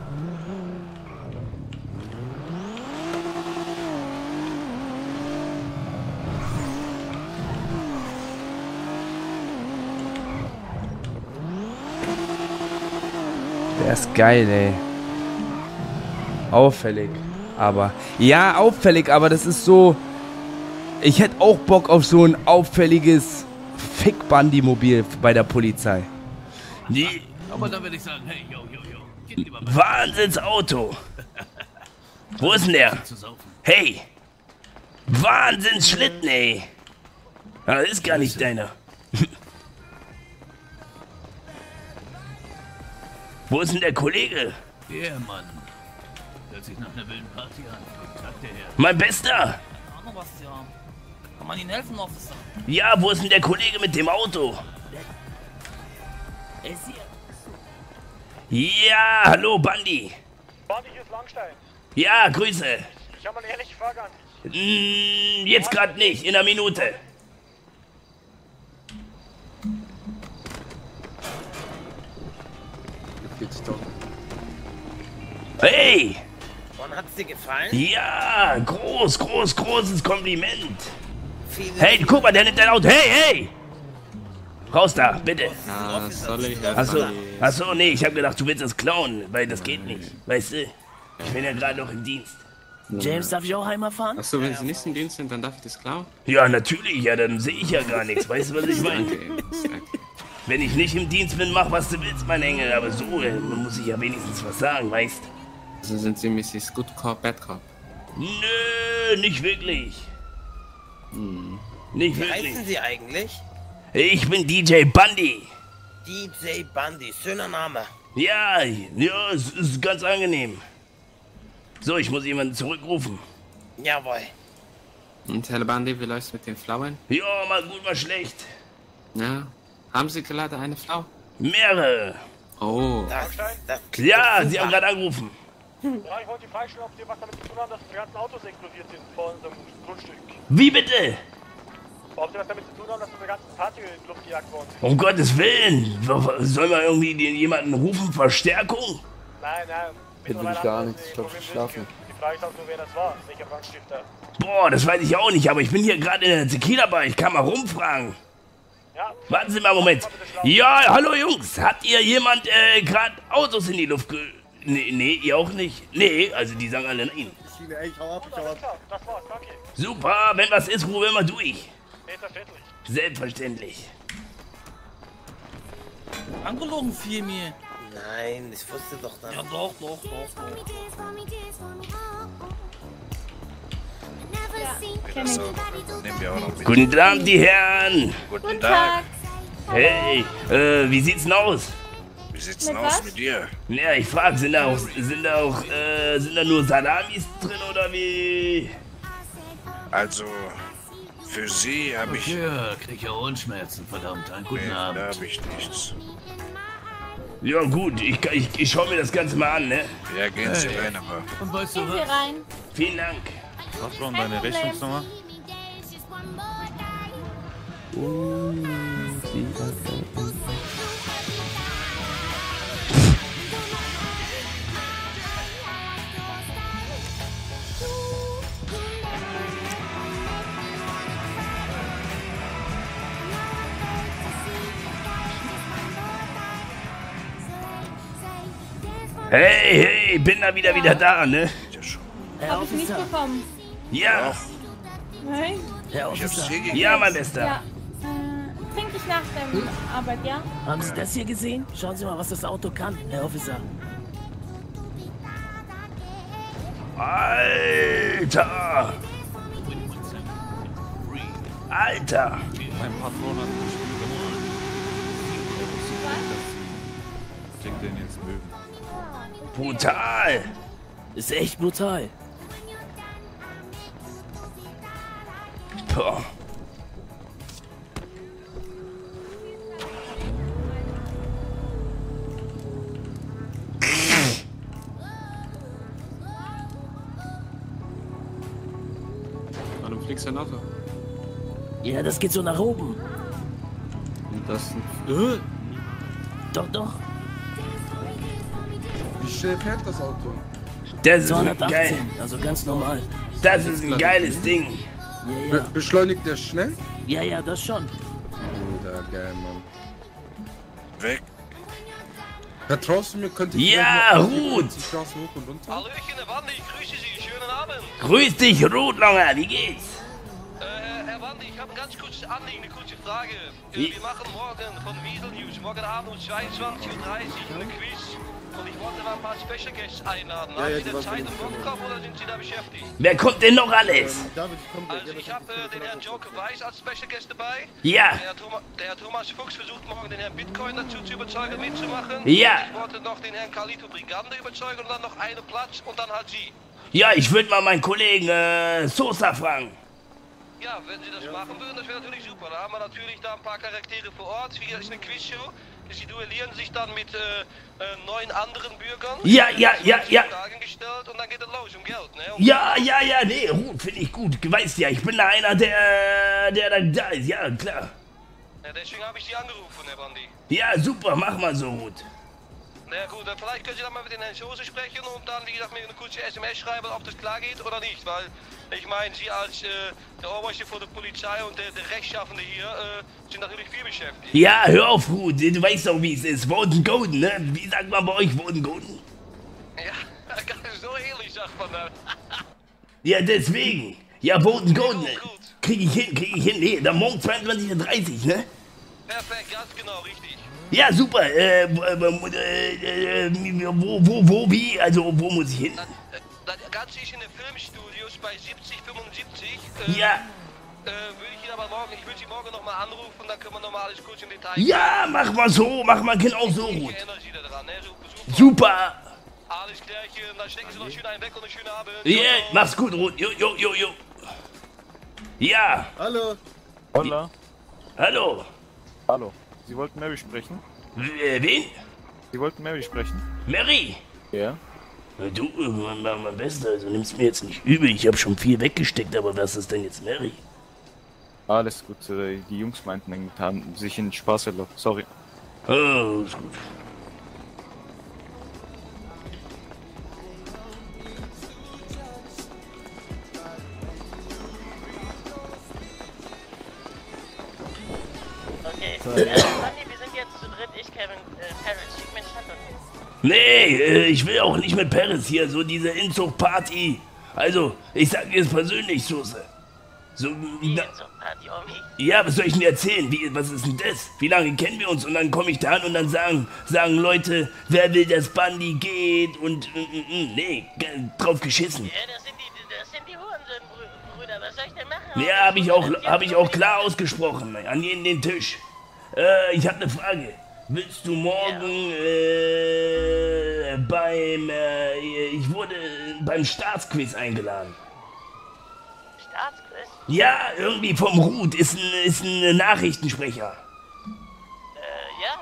Der ist geil, ey. Auffällig. Aber. Ja, auffällig, aber das ist so. Ich hätte auch Bock auf so ein auffälliges Fick-Bandi-Mobil bei der Polizei. Nee. Aber dann würde ich sagen, hey, yo. Geht lieber mal. Wahnsinnsauto. Wo ist denn der? Hey. Wahnsinnsschlitten, ey. Das ist gar nicht deiner. Wo ist denn der Kollege? Der Mann. Hört sich nach einer wilden Party an. Guten Tag, der Herr. Mein Bester. Ahnung was, ja. Kann man Ihnen helfen, Officer? Ja, wo ist denn der Kollege mit dem Auto? Er ist hier. Ja, hallo, Bandi. Bandi, hier ist Langstein. Ja, Grüße. Ich habe eine ehrliche Frage an dich. Jetzt gerade nicht, in einer Minute. Hey! Und hat's dir gefallen? Ja, großes Kompliment. Vielen Hey, guck mal, der nimmt dein Auto. Hey! Raus da, bitte. Ja, soll ich? Achso, nee, ich hab gedacht, du willst das klauen, weil das geht nicht. Weißt du? Ich bin ja gerade noch im Dienst. James, darf ich auch einmal fahren? Achso, wenn Sie nicht im Dienst sind, dann darf ich das klauen? Ja, natürlich, ja, dann sehe ich ja gar nichts. Weißt du, was ich meine? Okay. Wenn ich nicht im Dienst bin, mach was du willst, mein Engel. Aber so, man muss sich ja wenigstens was sagen, weißt du? Also sind Sie Mrs. Good Cop, Bad Cop? Nö, nicht wirklich. Nicht Wie wirklich. heißen Sie eigentlich? Ich bin DJ Bundy. DJ Bundy, schöner Name. Ja, es ist ganz angenehm. So, ich muss jemanden zurückrufen. Jawohl. Und Herr Bundy, wie läuft's mit den Frauen? Ja, mal gut, mal schlecht. Ja. Haben Sie gerade eine Frau? Mehrere. Oh. Ja, Sie haben gerade angerufen. Ja, ich wollte die Frage stellen, ob Sie was damit zu tun haben, dass die ganzen Autos explodiert sind vor unserem Grundstück. Wie bitte? Ob Sie was damit zu tun haben, dass unsere ganzen Fahrzeuge in die Luft gejagt worden sind. Um Gottes Willen. Soll man irgendwie jemanden rufen? Verstärkung? Nein. Jetzt will ich gar nichts, ich glaube, ich schlafen. Die Frage ist auch nur, wer das war, welcher Brandstifter. Boah, das weiß ich auch nicht, aber ich bin hier gerade in der Tequila-Bar. Ich kann mal rumfragen. Ja. Warten Sie mal einen Moment. Ja, hallo Jungs. Habt ihr jemand gerade Autos in die Luft Nee, ihr auch nicht? Nee, also die sagen alle nein. Ey, ich hau ab. Das war's, danke. Super, wenn was ist, rufe immer durch. Selbstverständlich. Selbstverständlich. Angelogen fiel mir. Nein, ich wusste doch nicht. Ja, doch. Nehmen wir auch noch mit. Guten Abend, die Herren. Guten Tag. Hey, wie sieht's denn aus? Wie sieht's denn aus mit dir? Ja, ich frag, sind da nur Salamis drin oder wie? Also, für Sie habe ich... Ja, krieg ja Ohrenschmerzen, verdammt. Einen guten Abend. Da habe ich nichts. Ja gut, ich schau mir das Ganze mal an, ne? Ja, gehen Sie rein, aber... Und weißt du Gehen Sie was? rein. Vielen Dank. Was war deine Rechnungsnummer? Hey, bin da wieder da, ne? Hab ich nicht bekommen. Ja. Nein? Ja, mein Bester. Ja. trinke ich nach der Arbeit, ja? Haben Sie das hier gesehen? Schauen Sie mal, was das Auto kann, Herr Officer. Alter! Alter! Mein Patron hat mich Ich denke, den jetzt mögen. Brutal! Ist echt brutal. Boah. Du fliegst ein Auto. Ja, das geht so nach oben. Und das... Doch, doch. Wie schnell fährt das Auto? Das ist 218, geil. also ganz normal. Das ist ein geiles Ding. Ja, ja. Beschleunigt der schnell? Ja, ja, das schon. Bruder, geil, Mann. Weg. Vertraust du mir? Könnte ich Ja, Ruth! die Straße hoch und runter? Hallöchen, Herr Wandi, ich grüße Sie. Schönen Abend. Grüß dich, Rotlanger, wie geht's? Herr Wandi, ich habe ein ganz kurzes Anliegen, eine kurze Frage. Wir machen morgen von Wiesel News, morgen Abend um 22:30 Uhr eine Quiz. Und ich wollte mal ein paar Special Guests einladen. Haben Sie denn Zeit im Kopf oder sind Sie da beschäftigt? Wer kommt denn noch alles? Also ich habe den Herrn Joker Weiss als Special Guest dabei. Ja. Der Herr Thomas Fuchs versucht morgen den Herrn Bitcoin dazu zu überzeugen, mitzumachen. Ja. Ich wollte noch den Herrn Carlito Brigande überzeugen und dann noch einen Platz und dann halt Sie. Ja, ich würde mal meinen Kollegen Sosa fragen. Ja, wenn Sie das machen würden, das wäre natürlich super. Da haben wir natürlich da ein paar Charaktere vor Ort. Wie ist eine Quizshow. Sie duellieren sich dann mit 9 anderen Bürgern. Ja. Fragen gestellt und dann geht es los um Geld, ne? Ja, nee, Ruth, finde ich gut. Du weißt ja, ich bin da einer, der da ist. Ja, klar. Ja, deswegen habe ich Sie angerufen, Herr Bandi. Ja, super, mach mal so, Ruth. Na ja, gut, vielleicht können Sie dann mal mit den Herrn Soße sprechen und dann, wie gesagt, mir eine kurze SMS schreiben, ob das klar geht oder nicht. Weil, ich meine, Sie als der Oberste von der Polizei und der Rechtschaffende hier sind natürlich viel beschäftigt. Ja, hör auf, Ruth, du weißt doch, wie es ist. Voten Golden, ne? Wie sagt man bei euch, Voten Golden? Ja, so ähnlich sagt man das. Ja, deswegen. Ja, Voten Golden. Krieg ich hin. Nee, dann morgen 22:30 Uhr, ne? Perfekt, ganz genau, richtig. Ja, super. Wie? Also, wo muss ich hin? Das Ganze ist in den Filmstudios bei 7075. Ja. Würde ich Ihnen aber morgen, ich würde Sie morgen nochmal anrufen, dann können wir nochmal alles kurz im Detail. Ja, mach mal so, mach mal genau so, Ruth. Super. Alles klärchen, dann stecken Sie noch schön einen weg und einen schönen Abend. Ja, mach's gut, Ruth. Jo. Ja. Hallo. Hola. Hallo. Hallo. Sie wollten Mary sprechen? Wen? Sie wollten Mary sprechen? Mary? Ja. Du, mein Bester, also nimm's mir jetzt nicht übel. Ich habe schon viel weggesteckt, aber was ist denn jetzt Mary? Alles gut, die Jungs meinten, haben sich in Spaß erlaubt. Sorry. Oh, ist gut. Okay, Manni, wir sind jetzt zu dritt. Ich, Kevin, Paris, schick mir einen Standort. Nee, ich will auch nicht mit Paris hier, so diese Inzugparty. Also, ich sag dir es persönlich, Soße. So, ja, was soll ich denn erzählen? Was ist denn das? Wie lange kennen wir uns? Und dann komme ich da an und dann sagen Leute, wer will, dass Bandi geht? Und, nee, drauf geschissen. Ja, das sind die Hurensohn-Brüder. Was soll ich denn machen? Ja, hab ich auch klar ausgesprochen, an jeden den Tisch. Ich hab eine Frage. Willst du morgen ich wurde beim Staatsquiz eingeladen. Staatsquiz? Ja, irgendwie vom Ruth, ist ein Nachrichtensprecher. Ja,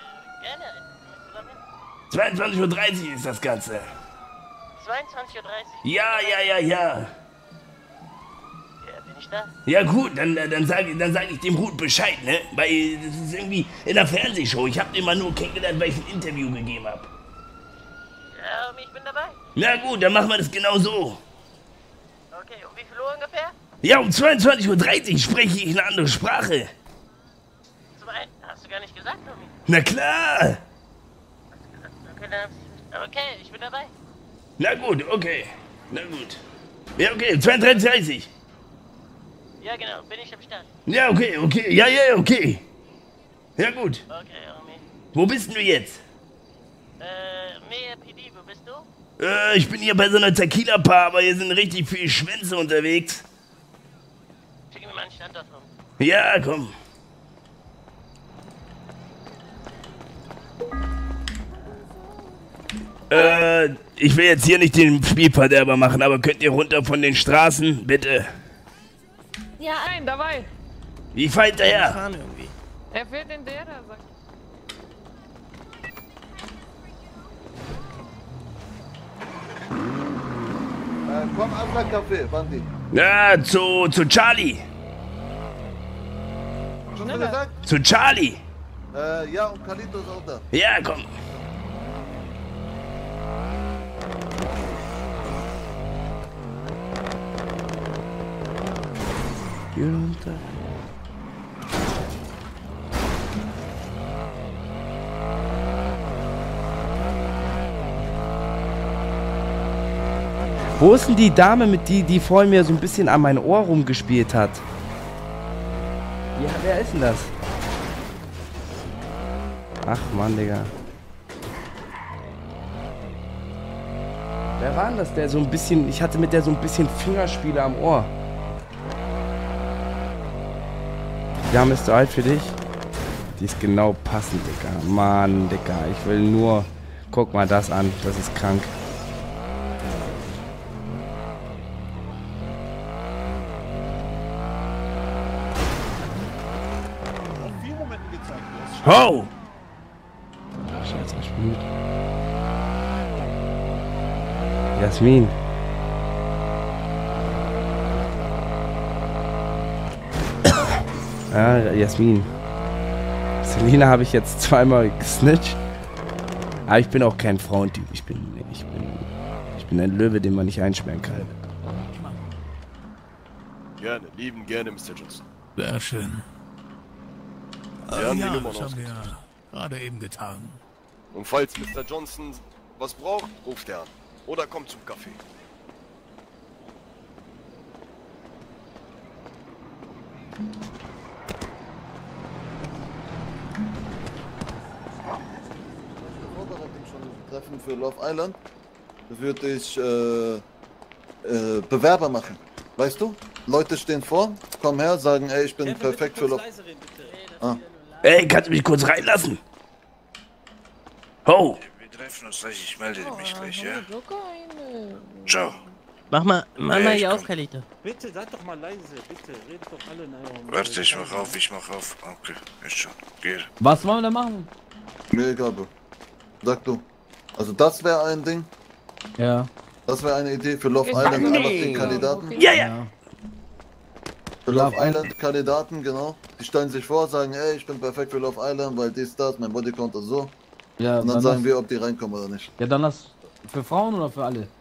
gerne. 22:30 Uhr ist das Ganze. 22:30 Uhr? Ja. Ja, bin ich da? Ja gut, dann sag ich dem Ruth Bescheid, ne? Weil das ist irgendwie in der Fernsehshow. Ich hab den mal nur kennengelernt, weil ich ein Interview gegeben hab. Ja, ich bin dabei. Na gut, dann machen wir das genau so. Okay, um wie viel Uhr ungefähr? Ja, um 22:30 Uhr spreche ich eine andere Sprache. Hast du gar nicht gesagt, Tommy? Na klar. Okay, ich bin dabei. Na gut, okay. Na gut. Ja, okay, 22:30 Uhr. Ja, genau, bin ich am Start. Ja, okay. Ja, okay. Ja gut. Okay, Homie. Wo bist denn du jetzt? Mehr PD, wo bist du? Ich bin hier bei so einer Tequila-Bar, aber hier sind richtig viele Schwänze unterwegs. Schick mir mal einen Standort rum. Ja, komm. Ich will jetzt hier nicht den Spielverderber machen, aber könnt ihr runter von den Straßen, bitte? Ja, nein, dabei. Wie fällt der her? Er fährt in der, sagt. Komm, Anfang Café, Bandi. Ja, zu Charlie. Was hast du gesagt? Zu Charlie. Ja, und Kalito ist auch da. Ja, komm. Hier runter. Wo ist denn die Dame, mit die vorhin mir so ein bisschen an mein Ohr rumgespielt hat? Ja, wer ist denn das? Ach Mann, Digga. Wer war denn das, der so ein bisschen... Ich hatte mit der so ein bisschen Fingerspiele am Ohr. Die Dame ist zu alt für dich? Die ist genau passend, Digga. Mann, Digga. Ich will nur... Guck mal das an. Das ist krank. Ho! Ach, Scheiße, ich bin müde. Jasmin. Ja, Jasmin. Selina habe ich jetzt zweimal gesnitcht. Aber ich bin auch kein Frauentyp. Ich bin ein Löwe, den man nicht einsperren kann. Gerne, lieben gerne, Mr. Johnson. Sehr schön. Wir haben die ja, Nummer das haben wir gerade eben getan. Und falls Mr. Johnson was braucht, ruft er an. Oder kommt zum Café. Treffen für Love Island würde ich Bewerber machen. Weißt du? Leute stehen vor, kommen her, sagen, ey, ich bin perfekt für Love. Ah. Ey, kannst du mich kurz reinlassen? Ho! Wir treffen uns gleich, ich melde mich gleich, ja? Ciao. Mach mal hier auf, Kalito. Bitte, seid doch mal leise, bitte. Redet doch alle in eurem... Warte, ich mach auf. Okay, ist schon. Geh. Was wollen wir da machen? Mir egal, Bro. Sag du. Also das wäre ein Ding. Ja. Das wäre eine Idee für Love Island, einfach den Kandidaten. Ja. Für Love Island Kandidaten, genau. Die stellen sich vor, sagen, ey, ich bin perfekt für Love Island, weil dies, das, mein Bodycount ist so. Ja, und dann sagen wir, ob die reinkommen oder nicht. Ja, dann lass für Frauen oder für alle?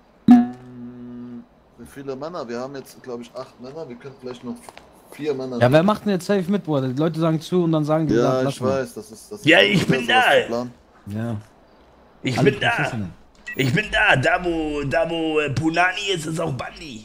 Wie viele Männer? Wir haben jetzt, glaube ich, 8 Männer. Wir können vielleicht noch 4 Männer. Ja, wer macht denn jetzt safe mit, Bruder? Die Leute sagen zu und dann sagen die... Ja, lass ich mal. weiß, das ist... Ja, ich bin da. Ja. Ich bin da. Ich bin da. Da wo Punani ist, ist auch Bandi.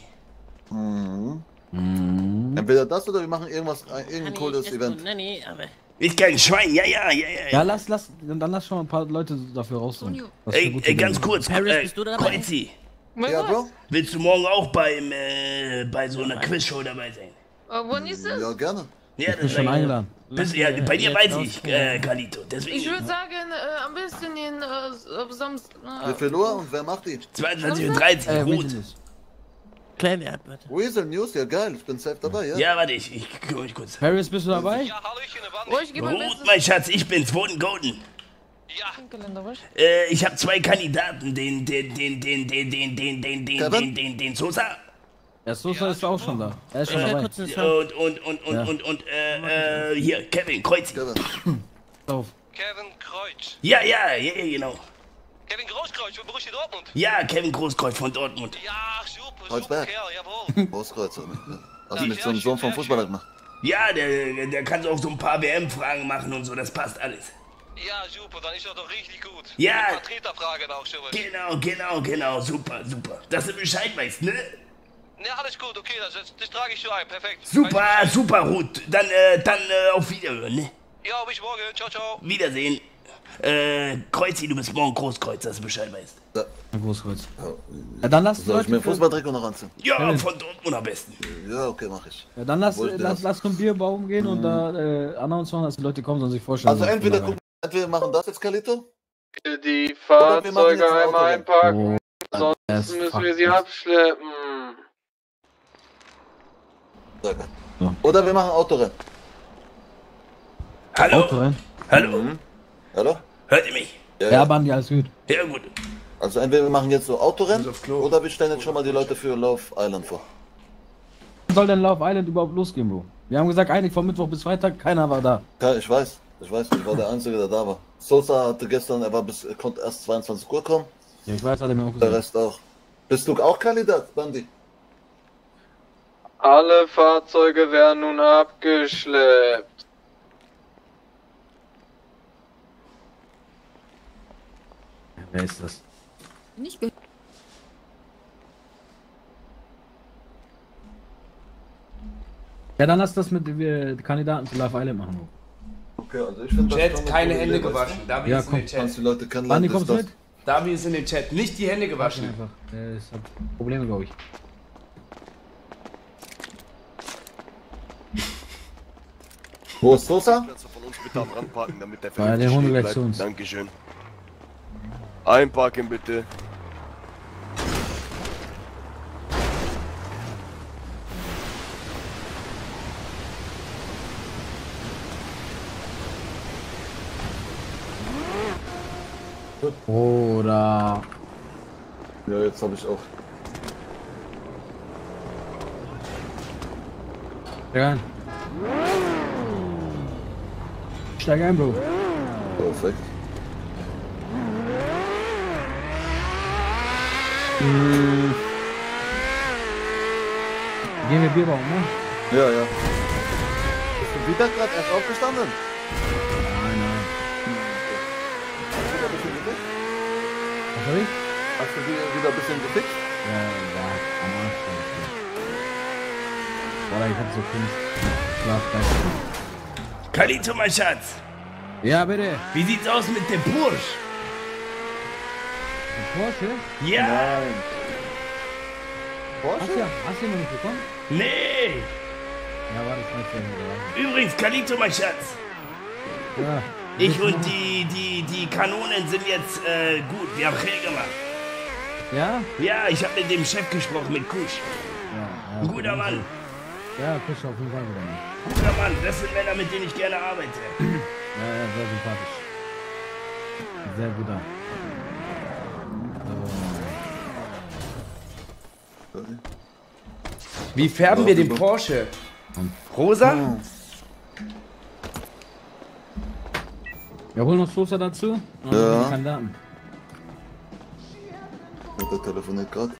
Entweder das oder wir machen irgendein cooles Event. Ist kein Schwein, ja. Ja, dann lass schon mal ein paar Leute dafür raussuchen. Ey, ganz kurz, Kreuzi. Ja, Bro? Willst du morgen auch bei so einer Quizshow dabei sein? Wann ist es? Ja, gerne. Ja, ich bin schon eingeladen. Ja, bei dir weiß ich, Kalito. Deswegen. Ich würde sagen, am besten Samstag. Wie viel Uhr und wer macht die? 22:30 Uhr, gut. Kleine Antwort. Weasel News, ja geil, ich bin safe dabei, ja? Ja, warte, ich kümmere mich kurz. Paris, bist du dabei? Ja, hallöchen, Oh, ich gebe Gut, mein Schatz, ich bin's, Woden Golden. Ja. Ich habe 2 Kandidaten, den Sosa. Ja, Sosa ist auch schon da. Er ist schon dabei. Und hier, Kevin Kreuz. Auf. Kevin Kreuz. Ja, genau. Kevin Großkreuz von Borussia Dortmund. Ja, Kevin Großkreuz von Dortmund. Ja, super, Kreuzberg. Kerl, jawohl. Großkreuz, hast du mit so einem Sohn vom Fußballer gemacht? Ja, der kann auch so ein paar WM-Fragen machen und so, das passt alles. Ja, super, dann ist das doch richtig gut. Ja. Mit Vertreterfragen auch sowas. Genau, super. Dass du Bescheid weißt, ne? Ja, alles gut, okay, das trage ich so ein, perfekt. Super, Ruth. Dann auf Wiederhören, ne? Ja, bis morgen. Ciao, ciao. Wiedersehen. Kreuzi, du bist morgen Großkreuz, dass du Bescheid weißt. Großkreuz. Ja, dann lass Soll ich mir Fußballtrikot noch anziehen? Ja, von Dortmund am besten. Ja, okay, mach ich. Ja, dann lass zum Bierbaum gehen und da announcen, dass die Leute kommen, sollen sich vorstellen. Also entweder machen das jetzt, Kalito. Die Fahrzeuge einmal einpacken, sonst müssen wir sie abschleppen. Oder wir machen Autorennen. Hallo? Autorennen? Hallo? Hallo? Hört ihr mich? Ja, Bandi, alles gut. Ja, gut. Also entweder wir machen jetzt so Autorennen oder wir stellen jetzt schon mal die Leute für Love Island vor. Wann soll denn Love Island überhaupt losgehen, Bro? Wir haben gesagt, eigentlich von Mittwoch bis Freitag, keiner war da. Ja, ich weiß, ich war der Einzige, der da war. Sosa hatte gestern, er konnte erst 22 Uhr kommen. Ja, ich weiß, hat er mir auch gesagt. Der Rest auch. Bist du auch Kandidat, Bandi? Alle Fahrzeuge werden nun abgeschleppt. Wer ist das? Nicht gehört. Ja, dann lass das mit Kandidaten zu Love Island machen. Okay, also ich finde Chat, keine Hände gewaschen. Davi Ja, ist in komm. den Chat. Die Leute kennenlernen. Bandi, kommst du mit? Davi ist in den Chat. Nicht die Hände gewaschen. Einfach. Ich hab Probleme, glaube ich. Wo ist Sosa? Kannst du von uns bitte am Rand parken, damit der Ja, der vernünftig Hund stehen gleich bleibt? zu uns. Dankeschön. Einparken bitte. Oder... Ja, jetzt habe ich auch. Steig ein. Steig ein, Bro. Perfekt. Gehen wir Bierbaum, ne? Ja, ja. Bist du wieder gerade erst aufgestanden? Nein, nein. Was soll ich? Hast du wieder ein bisschen gefixt? Ja, am Arsch. Boah, ich hab so Kunst. Schlaf, Kalito, mein Schatz. Ja, bitte. Wie sieht's aus mit dem Porsche? Porsche? Ja. Nein. Porsche? Hast du ihn noch nicht bekommen? Nee. Ja, war das nicht. Übrigens, Kalito, mein Schatz. Ja. Ich und die Kanonen sind jetzt gut. Wir haben Krieg gemacht. Ja? Ja, ich habe mit dem Chef gesprochen, mit Kusch. Ja, Ein guter Mann. Ja, Kusch auf jeden Fall wieder nicht. Guter Mann, das sind Männer, mit denen ich gerne arbeite. Ja, sehr sympathisch. Sehr guter. Wie färben wir den Porsche? Rosa? Wir holen noch Soße dazu. Und Ja. Kandidaten. Der telefoniert gerade.